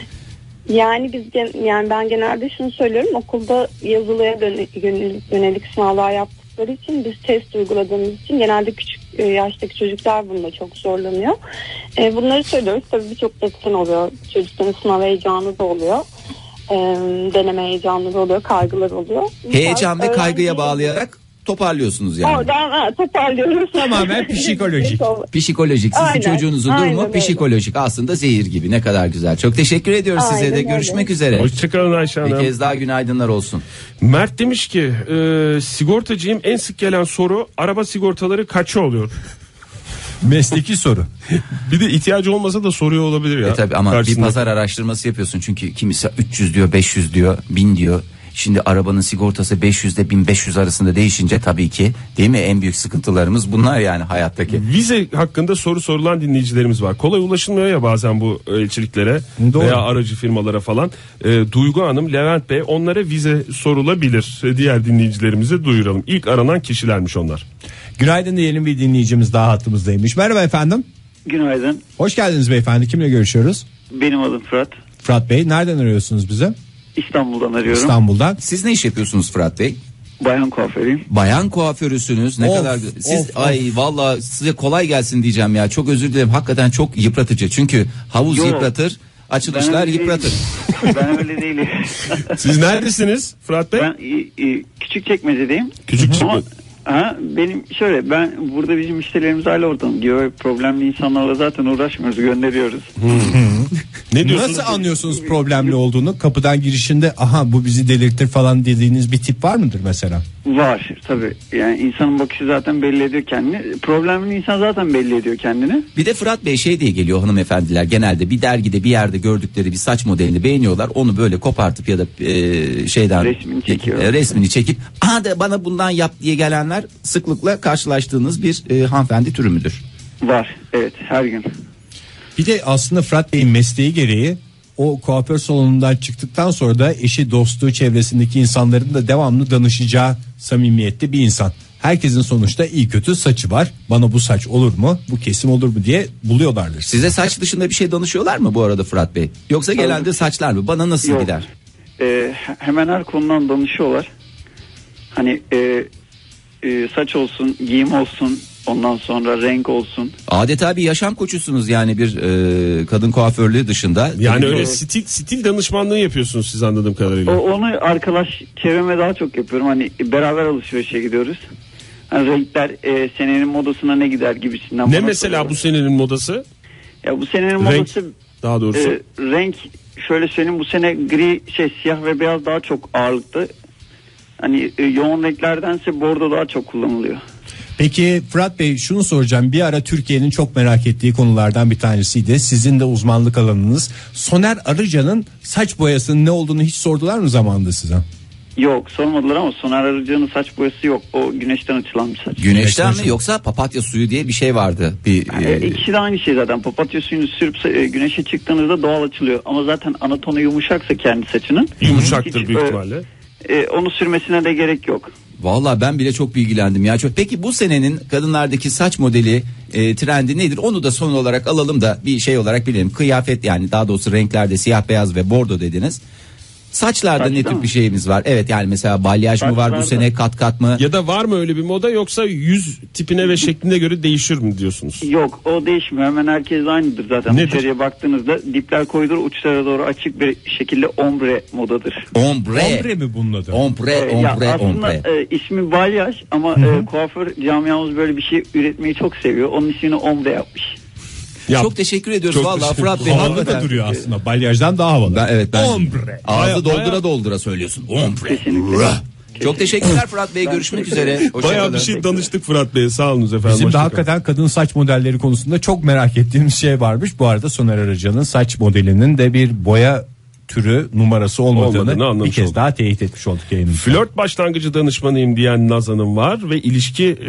Yani biz yani ben genelde şunu söylüyorum. Okulda yazılıya yönelik, yönelik sınavlar yaptıkları için, biz test uyguladığımız için genelde küçük yaştaki çocuklar bunda çok zorlanıyor. E, bunları söylüyoruz. Tabii birçok etken oluyor. Çocukların sınav heyecanı da oluyor. E, deneme heyecanları oluyor, kaygılar oluyor. Heyecan ve kaygıya öğrenci... bağlayarak toparlıyorsunuz yani. Oradan ha, toparlıyoruz. Tamamen psikolojik. Psikolojik. Sizin Aynen, çocuğunuzun aynen durumu öyle. psikolojik. Aslında zehir gibi. Ne kadar güzel. Çok teşekkür ediyoruz Aynen size de. öyle. Görüşmek üzere. Hoşçakalın Ayşe Hanım. Bir kez daha günaydınlar olsun. Mert demiş ki e, sigortacıyım, en sık gelen soru araba sigortaları kaça oluyor? Mesleki soru. Bir de ihtiyacı olmasa da soruyor olabilir ya. E tabii ama Karşısında. bir pazar araştırması yapıyorsun. Çünkü kimisi üç yüz diyor, beş yüz diyor, bin diyor. Şimdi arabanın sigortası beş yüz ile bin beş yüz arasında değişince tabii ki, değil mi, en büyük sıkıntılarımız bunlar yani hayattaki. Vize hakkında soru sorulan dinleyicilerimiz var. Kolay ulaşılmıyor ya bazen bu elçiliklere Doğru. veya aracı firmalara falan. E, Duygu Hanım, Levent Bey, onlara vize sorulabilir. E, diğer dinleyicilerimize duyuralım. İlk aranan kişilermiş onlar. Günaydın diyelim, bir dinleyicimiz daha hattımızdaymış. Merhaba efendim. Günaydın. Hoş geldiniz beyefendi. Kimle görüşüyoruz? Benim adım Fırat. Fırat Bey, nereden arıyorsunuz bize? İstanbul'dan arıyorum. İstanbul'dan. Siz ne iş yapıyorsunuz Fırat Bey? Bayan kuaförüyüm. Bayan kuaförüsünüz. Ne Of, kadar siz of, ay valla size kolay gelsin diyeceğim ya. Çok özür dilerim. Hakikaten çok yıpratıcı. Çünkü havuz Yo, yıpratır, açılışlar öyle yıpratır. değilim. Ben öyle değilim. Siz neredesiniz Fırat Bey? Ben e, e, Küçükçekmece'deyim. Küçükçekmece. Ama, ha, benim şöyle, ben burada bizim müşterilerimiz hala oradan diyor. Problemli insanlarla zaten uğraşmıyoruz, gönderiyoruz. Ne diyorsunuz? Nasıl anlıyorsunuz problemli olduğunu? Kapıdan girişinde aha bu bizi delirtir falan dediğiniz bir tip var mıdır mesela? Var tabii. Yani insanın bakışı zaten belli ediyor kendini. Problemli insan zaten belli ediyor kendini. Bir de Fırat Bey şey diye geliyor hanımefendiler, genelde bir dergide bir yerde gördükleri bir saç modelini beğeniyorlar, onu böyle kopartıp ya da e, şeyden Resmini çekiyor. e, resmini çekip aha da bana bundan yap diye gelenler sıklıkla karşılaştığınız bir e, hanımefendi türü müdür? Var, evet, her gün. Bir de aslında Fırat Bey'in mesleği gereği o kuaför salonundan çıktıktan sonra da eşi, dostu, çevresindeki insanların da devamlı danışacağı samimiyette bir insan. Herkesin sonuçta iyi kötü saçı var. Bana bu saç olur mu? Bu kesim olur mu diye buluyorlardır. Size saç dışında bir şey danışıyorlar mı bu arada Fırat Bey? Yoksa genelde saçlar mı? Bana nasıl Yok. gider? Ee, hemen her konudan danışıyorlar. Hani e, e, saç olsun, giyim olsun, ondan sonra renk olsun. Adeta bir yaşam koçusunuz yani bir e, kadın kuaförlüğü dışında. Yani Tabii öyle o- stil stil danışmanlığı yapıyorsunuz siz anladığım kadarıyla. O, onu arkadaş çevreme daha çok yapıyorum. Hani beraber alışverişe gidiyoruz. Hani renkler e, senenin modasına ne gider gibisinden. Ne bana mesela soruyorlar. bu senenin modası? Ya bu senenin Renk, modası daha doğrusu. e, renk şöyle söyleyeyim, bu sene gri şey siyah ve beyaz daha çok ağırlıkta. Hani e, yoğun renklerdense bordo daha çok kullanılıyor. Peki Fırat Bey, şunu soracağım. Bir ara Türkiye'nin çok merak ettiği konulardan bir tanesiydi. Sizin de uzmanlık alanınız. Soner Arıcan'ın saç boyasının ne olduğunu hiç sordular mı zamanında size? Yok, sormadılar ama Soner Arıcan'ın saç boyası yok. O güneşten açılan bir saç. Güneşten mi yoksa papatya suyu diye bir şey vardı. Bir Yani e, ikisi de aynı şey zaten. Papatya suyunu sürüp e, güneşe çıktığınızda doğal açılıyor. Ama zaten anatonu yumuşaksa kendi saçının. Yumuşaktır hiç, büyük e, ihtimalle. e, onu sürmesine de gerek yok. Vallahi ben bile çok bilgilendim ya. Çok. Peki bu senenin kadınlardaki saç modeli e, trendi nedir? Onu da son olarak alalım da bir şey olarak bilelim. Kıyafet, yani daha doğrusu renklerde siyah beyaz ve bordo dediniz. Saçlarda Saçta ne tür mı? bir şeyimiz var? Evet, yani mesela balyaj mı var bu Saçlarda- sene, kat kat mı? Ya da var mı öyle bir moda, yoksa yüz tipine ve şekline göre değişir mi diyorsunuz? Yok, o değişmiyor. Hemen herkes aynıdır zaten. Nedir? Dışarıya baktığınızda dipler koyulur, uçlara doğru açık bir şekilde ombre modadır. Ombre. Ombre mi bunun adı? Ombre, Ee, ya ombre, aslında ombre. e, ismi balyaj ama e, kuaför camiamız böyle bir şey üretmeyi çok seviyor. Onun ismini ombre yapmış. Ya, Çok teşekkür ediyoruz çok vallahi teşekkür- Fırat Bey. Havalı hakikaten. da duruyor aslında. Balyajdan daha havalı. Ben, evet ben. Ombre. Ağzı Baya- doldura baya- doldura söylüyorsun. Ombre. Kesinlikle. Rah. Çok teşekkürler Fırat Bey. Görüşmek üzere. Hoşça Bayağı kalın. bir şey danıştık Fırat Bey'e, sağ olunuz efendim. Bizim de hoşça kalın. hakikaten kadın saç modelleri konusunda çok merak ettiğimiz şey varmış. Bu arada Soner Arıcan'ın saç modelinin de bir boya türü numarası olmadığını, Olmadığını anlamış bir kez olduk. daha teyit etmiş olduk yayınımızda. Flört başlangıcı danışmanıyım diyen Nazan'ım var ve ilişki e,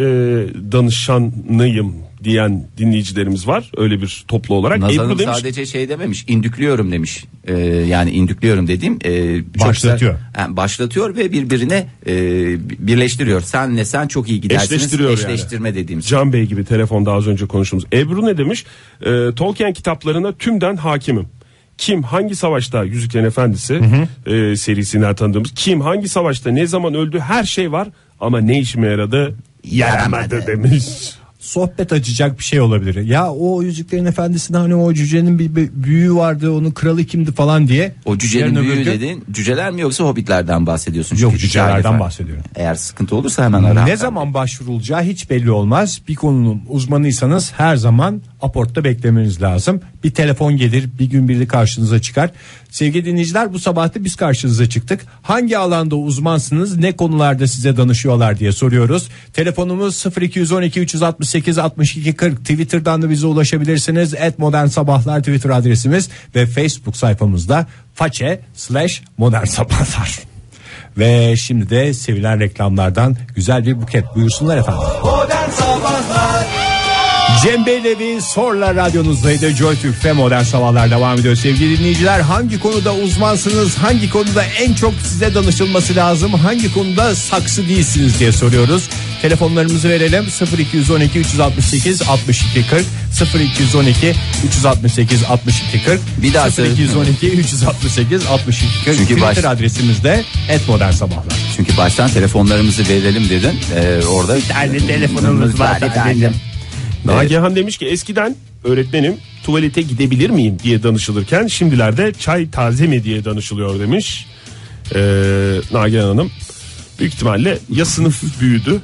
danışanıyım diyen dinleyicilerimiz var. Öyle bir toplu olarak. Nazan'ım Ebru demiş, sadece şey dememiş, indüklüyorum demiş. Ee, yani indüklüyorum dediğim e, çok Başlatıyor. güzel- yani başlatıyor ve birbirine e, birleştiriyor. Senle sen çok iyi gidersiniz. Eşleştiriyor yani. Eşleştirme dediğimiz. Can Bey gibi telefonda az önce konuştuğumuz. Ebru ne demiş? E, Tolkien kitaplarına tümden hakimim. Kim hangi savaşta, Yüzüklerin Efendisi e, serisinden tanıdığımız, kim hangi savaşta ne zaman öldü, her şey var ama ne işime yaradı, yaramadı demiş. Sohbet açacak bir şey olabilir. Ya o Yüzüklerin Efendisi'nde hani o cücenin bir bir büyüğü vardı, onun kralı kimdi falan diye. O cücenin Yarın öbür büyüğü gün- dediğin cüceler mi yoksa hobbitlerden bahsediyorsun? Yok, Çünkü cücelerden hikaye falan. bahsediyorum. Eğer sıkıntı olursa hemen ara. Ne zaman başvurulacağı hiç belli olmaz. Bir konunun uzmanıysanız her zaman aportta beklemeniz lazım. Bir telefon gelir, bir gün biri karşınıza çıkar. Sevgili dinleyiciler, bu sabah da biz karşınıza çıktık. Hangi alanda uzmansınız, ne konularda size danışıyorlar diye soruyoruz. Telefonumuz sıfır iki on iki üç altı sekiz altmış iki kırk. Twitter'dan da bize ulaşabilirsiniz. et modern sabahlar Twitter adresimiz ve Facebook sayfamızda façe slash modern sabahlar. Ve şimdi de sevilen reklamlardan güzel bir buket, buyursunlar efendim. Modern Sabahlar Cem Beylevi Sorla radyonuzdaydı. Joy Türk'te Modern Sabahlar devam ediyor sevgili dinleyiciler. Hangi konuda uzmansınız? Hangi konuda en çok size danışılması lazım? Hangi konuda saksı değilsiniz diye soruyoruz. Telefonlarımızı verelim. sıfır iki on iki üç altı sekiz altmış iki kırk sıfır iki on iki üç altı sekiz altmış iki kırk Bir daha sıfır iki on iki üç altı sekiz altmış iki kırk. Çünkü Twitter baş- adresimiz de et modern sabahlar. Çünkü baştan telefonlarımızı verelim dedin. Ee, orada bir tane telefonumuz var efendim. Nagihan demiş ki eskiden öğretmenim tuvalete gidebilir miyim diye danışılırken şimdilerde çay taze mi diye danışılıyor demiş. Ee, Nagihan Hanım büyük ihtimalle ya sınıf büyüdü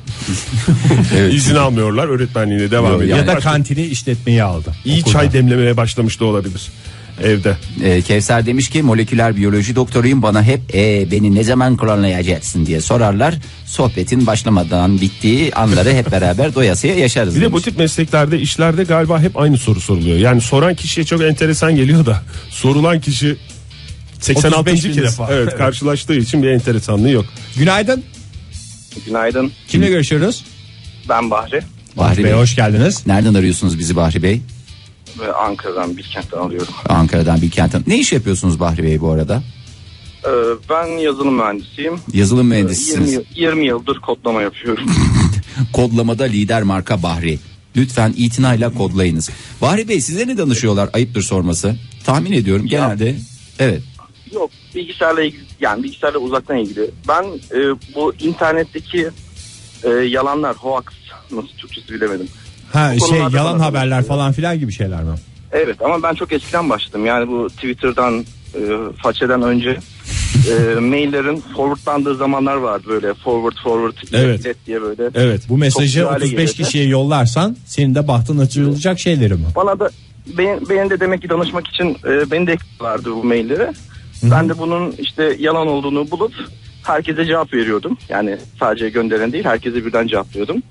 izin almıyorlar, öğretmenliğine devam Yok, ediyor. Ya da Başka- kantini işletmeyi aldı. iyi Okulda. çay demlemeye başlamış da olabilir evde. Ee, Kevser demiş ki moleküler biyoloji doktoruyum, bana hep e, beni ne zaman klonlayacaksın diye sorarlar. Sohbetin başlamadan bittiği anları hep beraber doyasıya yaşarız Bir de demiş. bu tip mesleklerde, işlerde galiba hep aynı soru soruluyor. Yani soran kişiye çok enteresan geliyor da sorulan kişi seksen altıncı otuz beş bin kez defa. evet, karşılaştığı için bir enteresanlığı yok. Günaydın. Günaydın. Kimle görüşüyoruz? Ben Bahri. Bahri Bey Bey, hoş geldiniz. nereden arıyorsunuz bizi Bahri Bey? Ve Ankara'dan, Bilkent'ten alıyorum. Ankara'dan, Bilkent'ten. Ne iş yapıyorsunuz Bahri Bey bu arada? Ee, ben yazılım mühendisiyim. Yazılım yirmi, mühendisisiniz. yıl- yirmi yıldır kodlama yapıyorum. Kodlamada lider marka Bahri. Lütfen itinayla kodlayınız. Bahri Bey, size ne danışıyorlar? Ayıptır sorması. Tahmin ediyorum genelde. Evet. Yok, bilgisayarla ilgili, yani bilgisayarla uzaktan ilgili. Ben e, bu internetteki e, yalanlar, hoax, nasıl Türkçesi bilemedim. Ha Bu şey konularda yalan bana haberler danışıyor. falan filan gibi şeyler mi? Evet, ama ben çok eskiden başladım. Yani bu Twitter'dan, e, façeden önce e, maillerin forwardlandığı zamanlar vardı, böyle forward forward Evet. ilet diye böyle. Evet, bu mesajı Çok hale otuz beş gelirdi. kişiye yollarsan senin de bahtın açılacak şeyleri mi? Bana da benim, benim de demek ki danışmak için e, beni de ekliyorlardı bu mailleri. Ben de bunun işte yalan olduğunu bulup herkese cevap veriyordum. Yani sadece gönderen değil, herkese birden cevaplıyordum.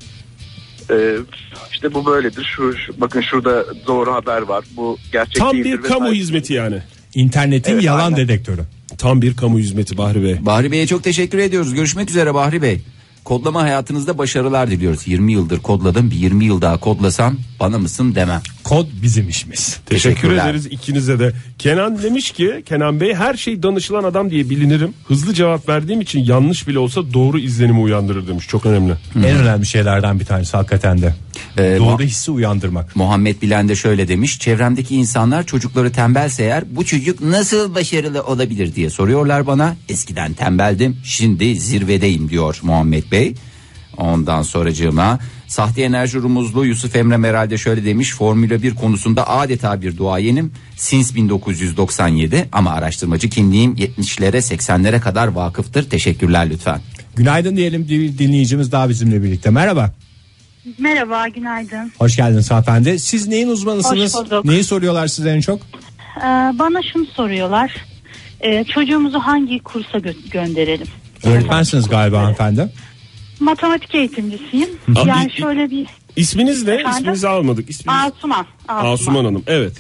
Ee, işte bu böyledir. Şu, şu bakın şurada doğru haber var. Bu gerçek Tam değildir. bir kamu vesaire. hizmeti yani. İnternetin Evet, yalan aynen. dedektörü. Tam bir kamu hizmeti Bahri Bey. Bahri Bey'e çok teşekkür ediyoruz. Görüşmek üzere Bahri Bey. Kodlama hayatınızda başarılar diliyoruz. yirmi yıldır kodladım. Bir yirmi yıl daha kodlasam bana mısın demem. Kod bizim işimiz. Teşekkür Teşekkürler. ederiz ikinize de. Kenan demiş ki, Kenan Bey, her şey danışılan adam diye bilinirim. Hızlı cevap verdiğim için yanlış bile olsa doğru izlenimi uyandırır demiş. Çok önemli. En önemli şeylerden bir tanesi hakikaten de. Ee, Doğru Mu- hissi uyandırmak. Muhammed Bilen de şöyle demiş. Çevremdeki insanlar çocukları tembelse eğer bu çocuk nasıl başarılı olabilir diye soruyorlar bana. Eskiden tembeldim, şimdi zirvedeyim diyor Muhammed Bey. Ondan sonracığıma sahte enerji rumuzlu Yusuf Emre Meral de şöyle demiş. Formula bir konusunda adeta bir duayenim since bin dokuz yüz doksan yedi ama araştırmacı kimliğim yetmişlere seksenlere kadar vakıftır. Teşekkürler lütfen. Günaydın diyelim, bir dinleyicimiz daha bizimle birlikte. Merhaba. Merhaba, günaydın. Hoş geldiniz hanımefendi. Siz neyin uzmanısınız? Hoş bulduk. Neyi soruyorlar size en çok? Ee, bana şunu soruyorlar. Ee, çocuğumuzu hangi kursa gö- gönderelim? Öğretmensiniz galiba hanımefendi. Matematik eğitimcisiyim. Abi, yani i- şöyle bir... İsminiz ne? Efendim? İsminizi almadık. İsminiz... Asuman. Asuman. Asuman Hanım. Evet.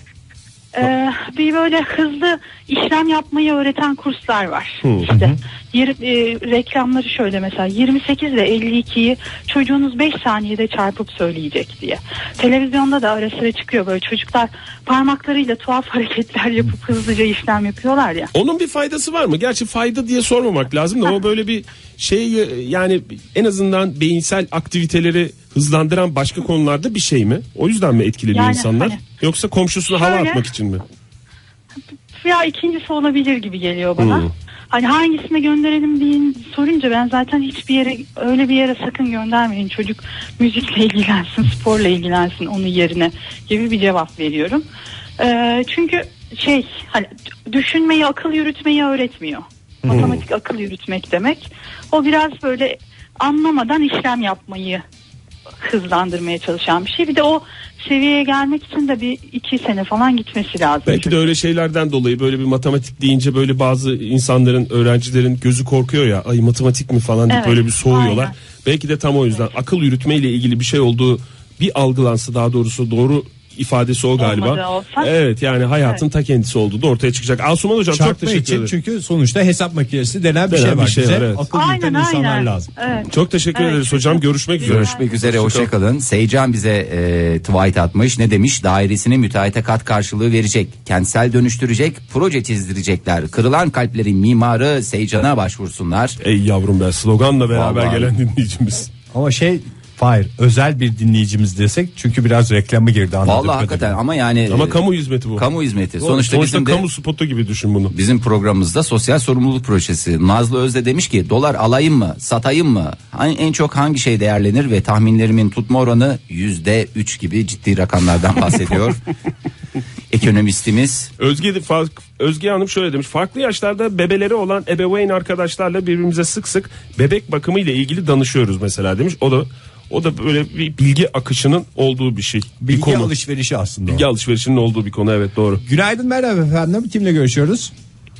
Ee, bir böyle hızlı işlem yapmayı öğreten kurslar var. Hı. İşte yir- e, reklamları şöyle mesela yirmi sekiz ile elli ikiyi çocuğunuz beş saniyede çarpıp söyleyecek diye. Televizyonda da ara sıra çıkıyor böyle çocuklar parmaklarıyla tuhaf hareketler yapıp hızlıca işlem yapıyorlar ya. Onun bir faydası var mı? Gerçi fayda diye sormamak lazım da o böyle bir şey, yani en azından beyinsel aktiviteleri hızlandıran başka konularda bir şey mi? O yüzden mi etkileniyor Yani insanlar? hani- Yoksa komşusuna hava Şöyle- atmak için mi? Ya ikincisi olabilir gibi geliyor bana. Hmm. Hani hangisine gönderelim diye sorunca ben zaten hiçbir yere öyle bir yere sakın göndermeyin. Çocuk müzikle ilgilensin, sporla ilgilensin onun yerine gibi bir cevap veriyorum. Ee, çünkü şey hani düşünmeyi, akıl yürütmeyi öğretmiyor. Hmm. Matematik akıl yürütmek demek. O biraz böyle anlamadan işlem yapmayı hızlandırmaya çalışan bir şey. Bir de o seviyeye gelmek için de bir iki sene falan gitmesi lazım. Belki de öyle şeylerden dolayı böyle bir matematik deyince böyle bazı insanların, öğrencilerin gözü korkuyor ya, ay matematik mi falan deyip Evet, böyle bir soğuyorlar. aynen. Belki de tam o yüzden akıl yürütme ile ilgili bir şey olduğu bir algılansa, daha doğrusu doğru ifadesi o galiba. Olmadı olsa. Evet, yani hayatın Evet. ta kendisi olduğu da ortaya çıkacak. Asuman Hocam çok Çarpma teşekkür için ederim. çünkü sonuçta hesap makinesi denen bir Denen şey var. bir şey Bize var, evet. akıl Aynen, yürüten insanlar aynen. lazım. Evet. Çok teşekkür Evet, ederiz çünkü- hocam. Görüşmek üzere. Görüşmek üzere, Hoşça kalın. hoşçakalın. Seycan bize e, tweet atmış. Ne demiş? Dairesini müteahhite kat karşılığı verecek. Kentsel dönüştürecek. Proje çizdirecekler. Kırılan kalplerin mimarı Seycan'a başvursunlar. Ey yavrum be, sloganla beraber Vallahi. gelen dinleyicimiz. Ama şey Hayır, özel bir dinleyicimiz desek çünkü biraz reklamı girdi anladığım Vallahi kadarıyla. hakikaten ama yani Ama kamu hizmeti bu. kamu hizmeti. Sonuçta, Sonuçta, Sonuçta bizim de kamu spotu gibi düşün bunu. bizim programımızda sosyal sorumluluk projesi. Nazlı Özde demiş ki dolar alayım mı, satayım mı? Hani en çok hangi şey değerlenir ve tahminlerimin tutma oranı yüzde üç gibi ciddi rakamlardan bahsediyor. Ekonomistimiz. Özge, de fark, Özge Hanım şöyle demiş. Farklı yaşlarda bebeleri olan ebeveyn arkadaşlarla birbirimize sık sık bebek bakımı ile ilgili danışıyoruz mesela demiş. O da o da böyle bir bilgi akışının olduğu bir şey. Bir Bilgi konu. alışverişi aslında. Bilgi o. alışverişinin olduğu bir konu, evet doğru. Günaydın, merhaba efendim. Kimle görüşüyoruz?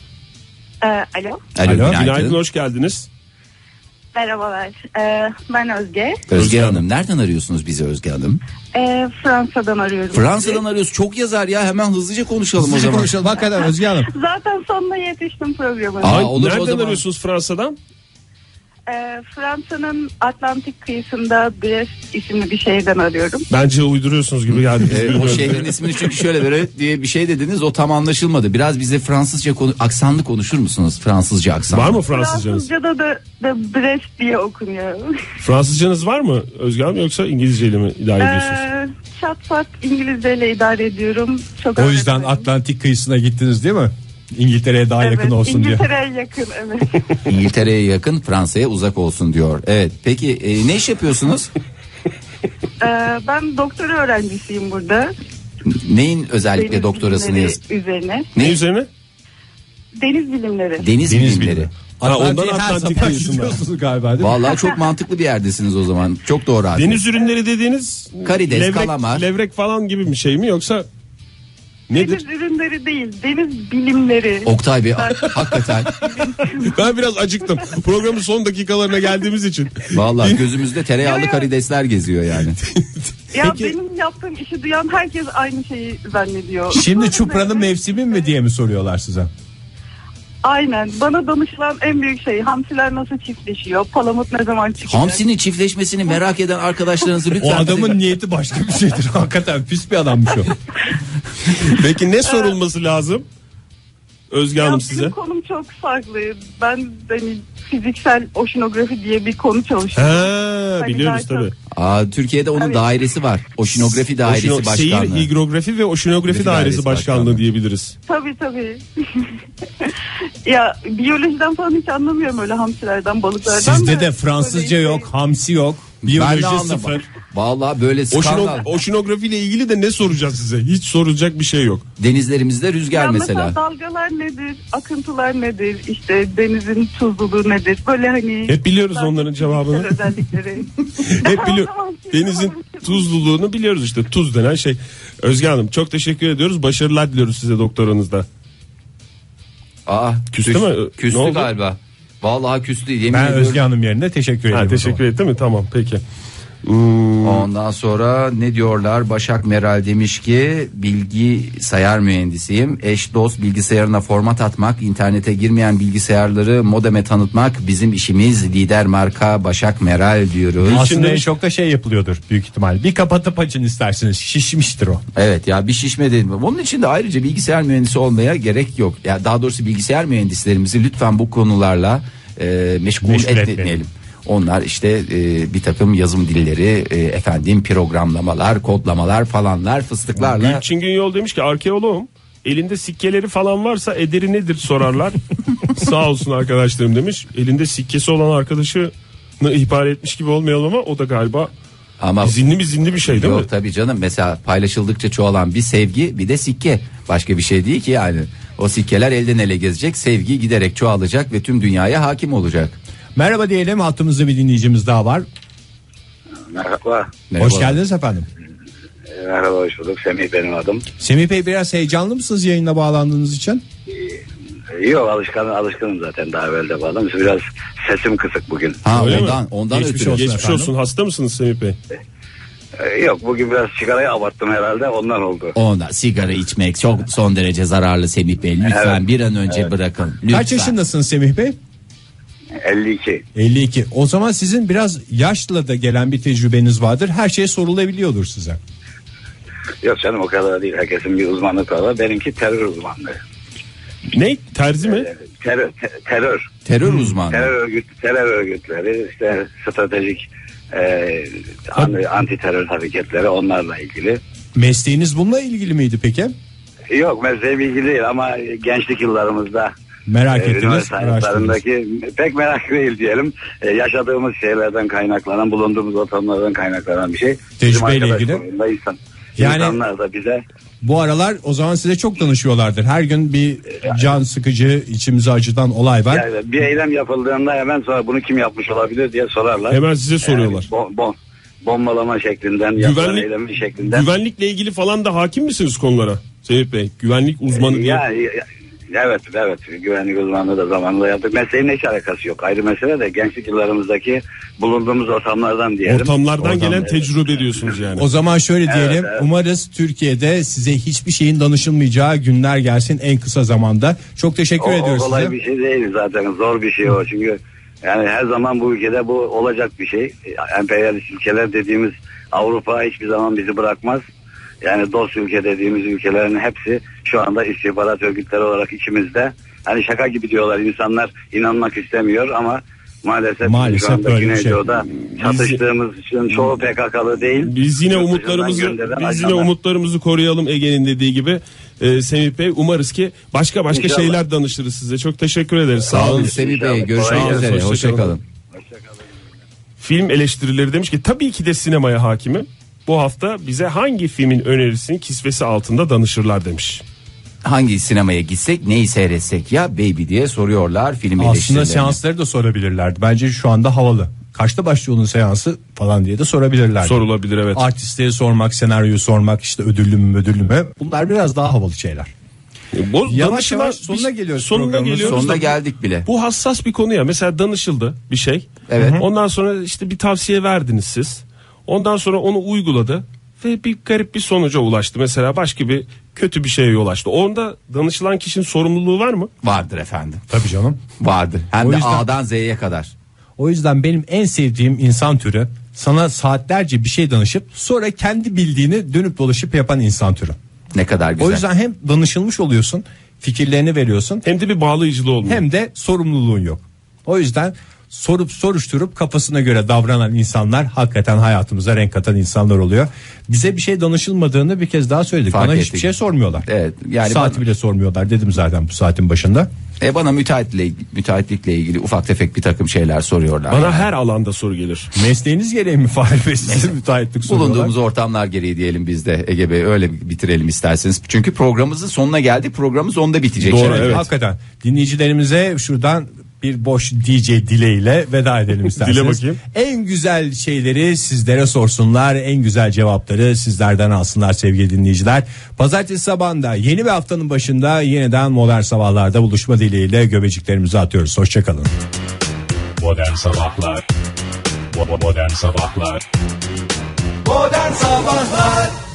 Ee, alo. Alo, Alo. günaydın. Günaydın, hoş geldiniz. Merhabalar. Ee, ben Özge. Özge Hanım, nereden arıyorsunuz bizi Özge Hanım? Ee, Fransa'dan arıyorum. Fransa'dan arıyoruz. Çok yazar ya, hemen hızlıca konuşalım o Hızlıca zaman. konuşalım hakikaten Özge Hanım. Zaten sonuna yetiştim programın. Aa, olur o Nereden zaman. arıyorsunuz Fransa'dan? Ee, Fransa'nın Atlantik kıyısında Brest isimli bir şehirden arıyorum. Bence uyduruyorsunuz gibi geldi. Ee, o şehrin ismini çünkü şöyle böyle diye bir şey dediniz, o tam anlaşılmadı. Biraz bize Fransızca konu, aksanlı konuşur musunuz? Fransızca aksanlı. Var mı Fransızcanız? Fransızca'da da, da Brest diye okunuyor. Fransızcanız var mı Özge Hanım, yoksa İngilizceyle mi idare ediyorsunuz? Ee, çat pat İngilizceyle idare ediyorum. Çok O yüzden öğretmenim. Atlantik kıyısına gittiniz değil mi? İngiltere'ye daha Evet, yakın olsun diye. İngiltere'ye yakın, evet. İngiltere'ye yakın, Fransa'ya uzak olsun diyor. Evet. Peki e, ne iş yapıyorsunuz? Ee, ben doktora öğrencisiyim burada. Neyin özellikle Deniz doktorasını bilimleri yaz? üzerine. Ne üzerine? Deniz bilimleri. Deniz, Deniz bilimleri. bilimi. Ha, ondan Atlantik'e her Atlantik sabah kıyısından. gidiyorsunuz galiba değil mi? Vallahi çok mantıklı bir yerdesiniz o zaman. Çok doğru abi. Deniz ürünleri dediğiniz Karides, levrek, kalamar. levrek falan gibi bir şey mi, yoksa nedir? Deniz ürünleri değil, deniz bilimleri. Oktay Bey hakikaten. Ben biraz acıktım. Programın son dakikalarına geldiğimiz için. Vallahi gözümüzde tereyağlı karidesler geziyor yani. Ya benim yaptığım işi duyan herkes aynı şeyi zannediyor. Şimdi çupranın mevsimi mi diye mi soruyorlar size? Aynen. Bana danışılan en büyük şey hamsiler nasıl çiftleşiyor? Palamut ne zaman çıkacak? Hamsinin çiftleşmesini merak eden arkadaşlarınızı lütfen. O adamın niyeti başka bir şeydir. Hakikaten pis bir adammış o. Peki ne sorulması lazım Özge Hanım Ya size? benim konum çok farklı. Ben hani fiziksel oşinografi diye bir konu çalışıyorum. Ha, Hani biliyoruz daha tabii. çok- Aa, Türkiye'de onun Evet. dairesi var. Oşinografi dairesi Oşino- başkanlığı. Seyir, higrografi ve oşinografi Dairesi dairesi başkanlığı başkanlığı. diyebiliriz. Tabii tabii. Ya biyolojiden falan hiç anlamıyorum, öyle hamsilerden, balıklardan. Sizde da de Fransızca böyle yok, hamsi yok. Ben de Biyoloji anlamadım. sıfır. Vallahi böyle Oşino, skandal. oşinografi ile ilgili de ne soracağız size? Hiç sorulacak bir şey yok. Denizlerimizde rüzgar Ya mesela. dalgalar nedir, akıntılar nedir, işte denizin tuzluluğu nedir, böyle hani. Hep biliyoruz onların cevabını. Özellikleri. Hep biliyoruz. Denizin tuzluluğunu biliyoruz işte. Tuz denen şey. Özge Hanım çok teşekkür ediyoruz. Başarılar diliyoruz size doktoranızda. Aa, Küstü küs- mü? Küstü Ne oldu? galiba. Vallahi küstü. Yemin Ben ediyorum. Özge Hanım yerine teşekkür ederim. Ha, o teşekkür zaman. etti mi? Tamam peki. Hmm. Ondan sonra ne diyorlar? Başak Meral demiş ki bilgisayar mühendisiyim. Eş dost bilgisayarına format atmak, internete girmeyen bilgisayarları modeme tanıtmak bizim işimiz. Lider marka Başak Meral diyoruz. Aslında en demiş- çok da şey yapılıyordur büyük ihtimal. Bir kapatıp açın isterseniz. Şişmiştir o. Evet ya, bir şişme dedim. Onun için de ayrıca bilgisayar mühendisi olmaya gerek yok. Ya daha doğrusu bilgisayar mühendislerimizi lütfen bu konularla e, meşgul, Meşgul etmeyelim. etmeyelim. Onlar işte e, bir takım yazım dilleri, e, efendim programlamalar, kodlamalar falanlar, fıstıklarla. Gülçin Günyol demiş ki arkeoloğum. Elinde sikkeleri falan varsa ederi nedir sorarlar. Sağ olsun arkadaşlarım demiş. Elinde sikkesi olan arkadaşını ihbar etmiş gibi olmayalım ama o da galiba Ama izinli mi izinli bir şey değil yok mi? tabii canım, mesela paylaşıldıkça çoğalan bir sevgi, bir de sikke. Başka bir şey değil ki yani. O sikkeler elden ele gezecek, sevgi giderek çoğalacak ve tüm dünyaya hakim olacak. Merhaba diyelim, hattımızda bir dinleyicimiz daha var. Merhaba. Merhaba. Hoş geldiniz efendim. Ee, Merhaba, hoş bulduk. Semih benim adım. Semih Bey, biraz heyecanlı mısınız yayına bağlandığınız için? Ee, Yok, alışkan, alışkınım zaten daha evvel de bağladım. Biraz sesim kısık bugün. Ha, Öyle mi? ondan ondan Geçmiş ötürü. olsun. Geçmiş efendim. olsun. Hasta mısınız Semih Bey? Ee, Yok, bugün biraz sigarayı abarttım herhalde, ondan oldu. Ondan sigara içmek çok son derece zararlı Semih Bey. Lütfen Evet. bir an önce bırakın. Lütfen. Kaç yaşındasınız Semih Bey? elli iki. elli iki. O zaman sizin biraz yaşla da gelen bir tecrübeniz vardır. Her şey sorulabiliyordur size. Yok canım, o kadar değil. Herkesin bir uzmanlık var. Benimki terör uzmanlığı. Ne? Terzi mi? Ee, Terör. te- terör. Terör uzmanı. Terör, örgüt, terör örgütleri, işte stratejik e, an- anti terör hareketleri, onlarla ilgili. Mesleğiniz bununla ilgili miydi peki? Yok, mesleğim ilgili değil ama gençlik yıllarımızda Merak e, ettiniz, üniversite araştırdınız. hayatlarındaki pek merak değil diyelim. E, yaşadığımız şeylerden kaynaklanan, bulunduğumuz ortamlardan kaynaklanan bir şey. Bizim Tecrübeyle arkadaş ilgili. grubunda insan, Yani- insanlar da bize Bu aralar o zaman size çok danışıyorlardır. Her gün bir can sıkıcı, içimizi acıtan olay var. yani bir eylem yapıldığında hemen sonra bunu kim yapmış olabilir diye sorarlar. Hemen size soruyorlar. Yani bom, bom, bombalama şeklinden, yapılan Güvenlik- eylemi şeklinden. Güvenlikle ilgili falan da hakim misiniz konulara? Semih Bey, güvenlik uzmanı diye. Yani, evet evet, güvenlik uzmanlığı da zamanında yaptık. Mesleğin hiç alakası yok. Ayrı mesele de gençlik yıllarımızdaki bulunduğumuz ortamlardan diyelim. Ortamlardan Oradan- gelen tecrübe diyorsunuz yani. O zaman şöyle Evet, diyelim. evet. Umarız Türkiye'de size hiçbir şeyin danışılmayacağı günler gelsin en kısa zamanda. Çok teşekkür O, o ediyoruz kolay size. bir şey değil zaten, zor bir şey o çünkü Yani her zaman bu ülkede bu olacak bir şey. Emperyalist ülkeler dediğimiz Avrupa hiçbir zaman bizi bırakmaz. Yani dost ülke dediğimiz ülkelerin hepsi şu anda istihbarat örgütleri olarak içimizde. Hani şaka gibi diyorlar, insanlar inanmak istemiyor ama maalesef, Maalesef şu anda böyle bir Güneydoğu'da çatıştığımız için çoğu P K K'lı değil. Biz yine Yurt dışından umutlarımızı gönderilen biz yine ajanlar. umutlarımızı koruyalım Ege'nin dediği gibi. Ee, Semih Bey, umarız ki başka başka İnşallah. şeyler danışırız size. Çok teşekkür ederiz. Sağ olun Semih Bey. Görüşmek Sağ olun, üzere. hoşça Hoşça kalın. Film eleştirileri demiş ki tabii ki de sinemaya hakimim. Bu hafta bize hangi filmin önerisini kisvesi altında danışırlar demiş. Hangi sinemaya gitsek, neyi seyretsek ya baby diye soruyorlar film Aslında eleştirilerini. seansları da sorabilirlerdi. Bence şu anda havalı. Kaçta başlıyor onun seansı falan diye de sorabilirlerdi. Sorulabilir, evet. Artistleri sormak, senaryoyu sormak, işte ödüllü mü ödüllü mü? Bunlar biraz daha havalı şeyler. E, bu Yavaş danışılan- yavaş sonuna geliyoruz Sonuna programımızın. geliyoruz. Sonuna da bu- geldik bile. Bu hassas bir konu ya. Mesela danışıldı bir şey. Evet. Ondan sonra işte bir tavsiye verdiniz siz. Ondan sonra onu uyguladı ve bir garip bir sonuca ulaştı. Mesela başka bir kötü bir şeye yol açtı. Onda danışılan kişinin sorumluluğu var mı? Vardır efendim. Tabii canım. Vardır. Hem O de yüzden- A'dan Z'ye kadar. O yüzden benim en sevdiğim insan türü sana saatlerce bir şey danışıp sonra kendi bildiğini dönüp dolaşıp yapan insan türü. Ne kadar güzel. O yüzden hem danışılmış oluyorsun, fikirlerini veriyorsun, Hem de bir bağlayıcılığı olmuyor. hem de sorumluluğun yok. O yüzden sorup soruşturup kafasına göre davranan insanlar hakikaten hayatımıza renk katan insanlar oluyor. Bize bir şey danışılmadığını bir kez daha söyledik. Fark Bana ettik. hiçbir şey sormuyorlar. Evet, yani Saati bana- bile sormuyorlar dedim zaten bu saatin başında. E bana müteahhitle, müteahhitlikle ilgili ufak tefek bir takım şeyler soruyorlar. Bana Yani. her alanda soru gelir. Mesleğiniz gereği mi Fahir Bey size müteahhitlik soruyorlar? Bulunduğumuz ortamlar gereği diyelim biz de Ege Bey, öyle bitirelim isterseniz. Çünkü programımızın sonuna geldik. Programımız onda bitecek. Doğru, şimdi. evet. Hakikaten dinleyicilerimize şuradan bir boş D J dileğiyle veda edelim isterseniz. Dile bakayım. En güzel şeyleri sizlere sorsunlar. En güzel cevapları sizlerden alsınlar sevgili dinleyiciler. Pazartesi sabahında yeni bir haftanın başında yeniden Modern Sabahlar'da buluşma dileğiyle göbeciklerimizi atıyoruz. Hoşçakalın. Modern Sabahlar Bo- Modern Sabahlar Modern Sabahlar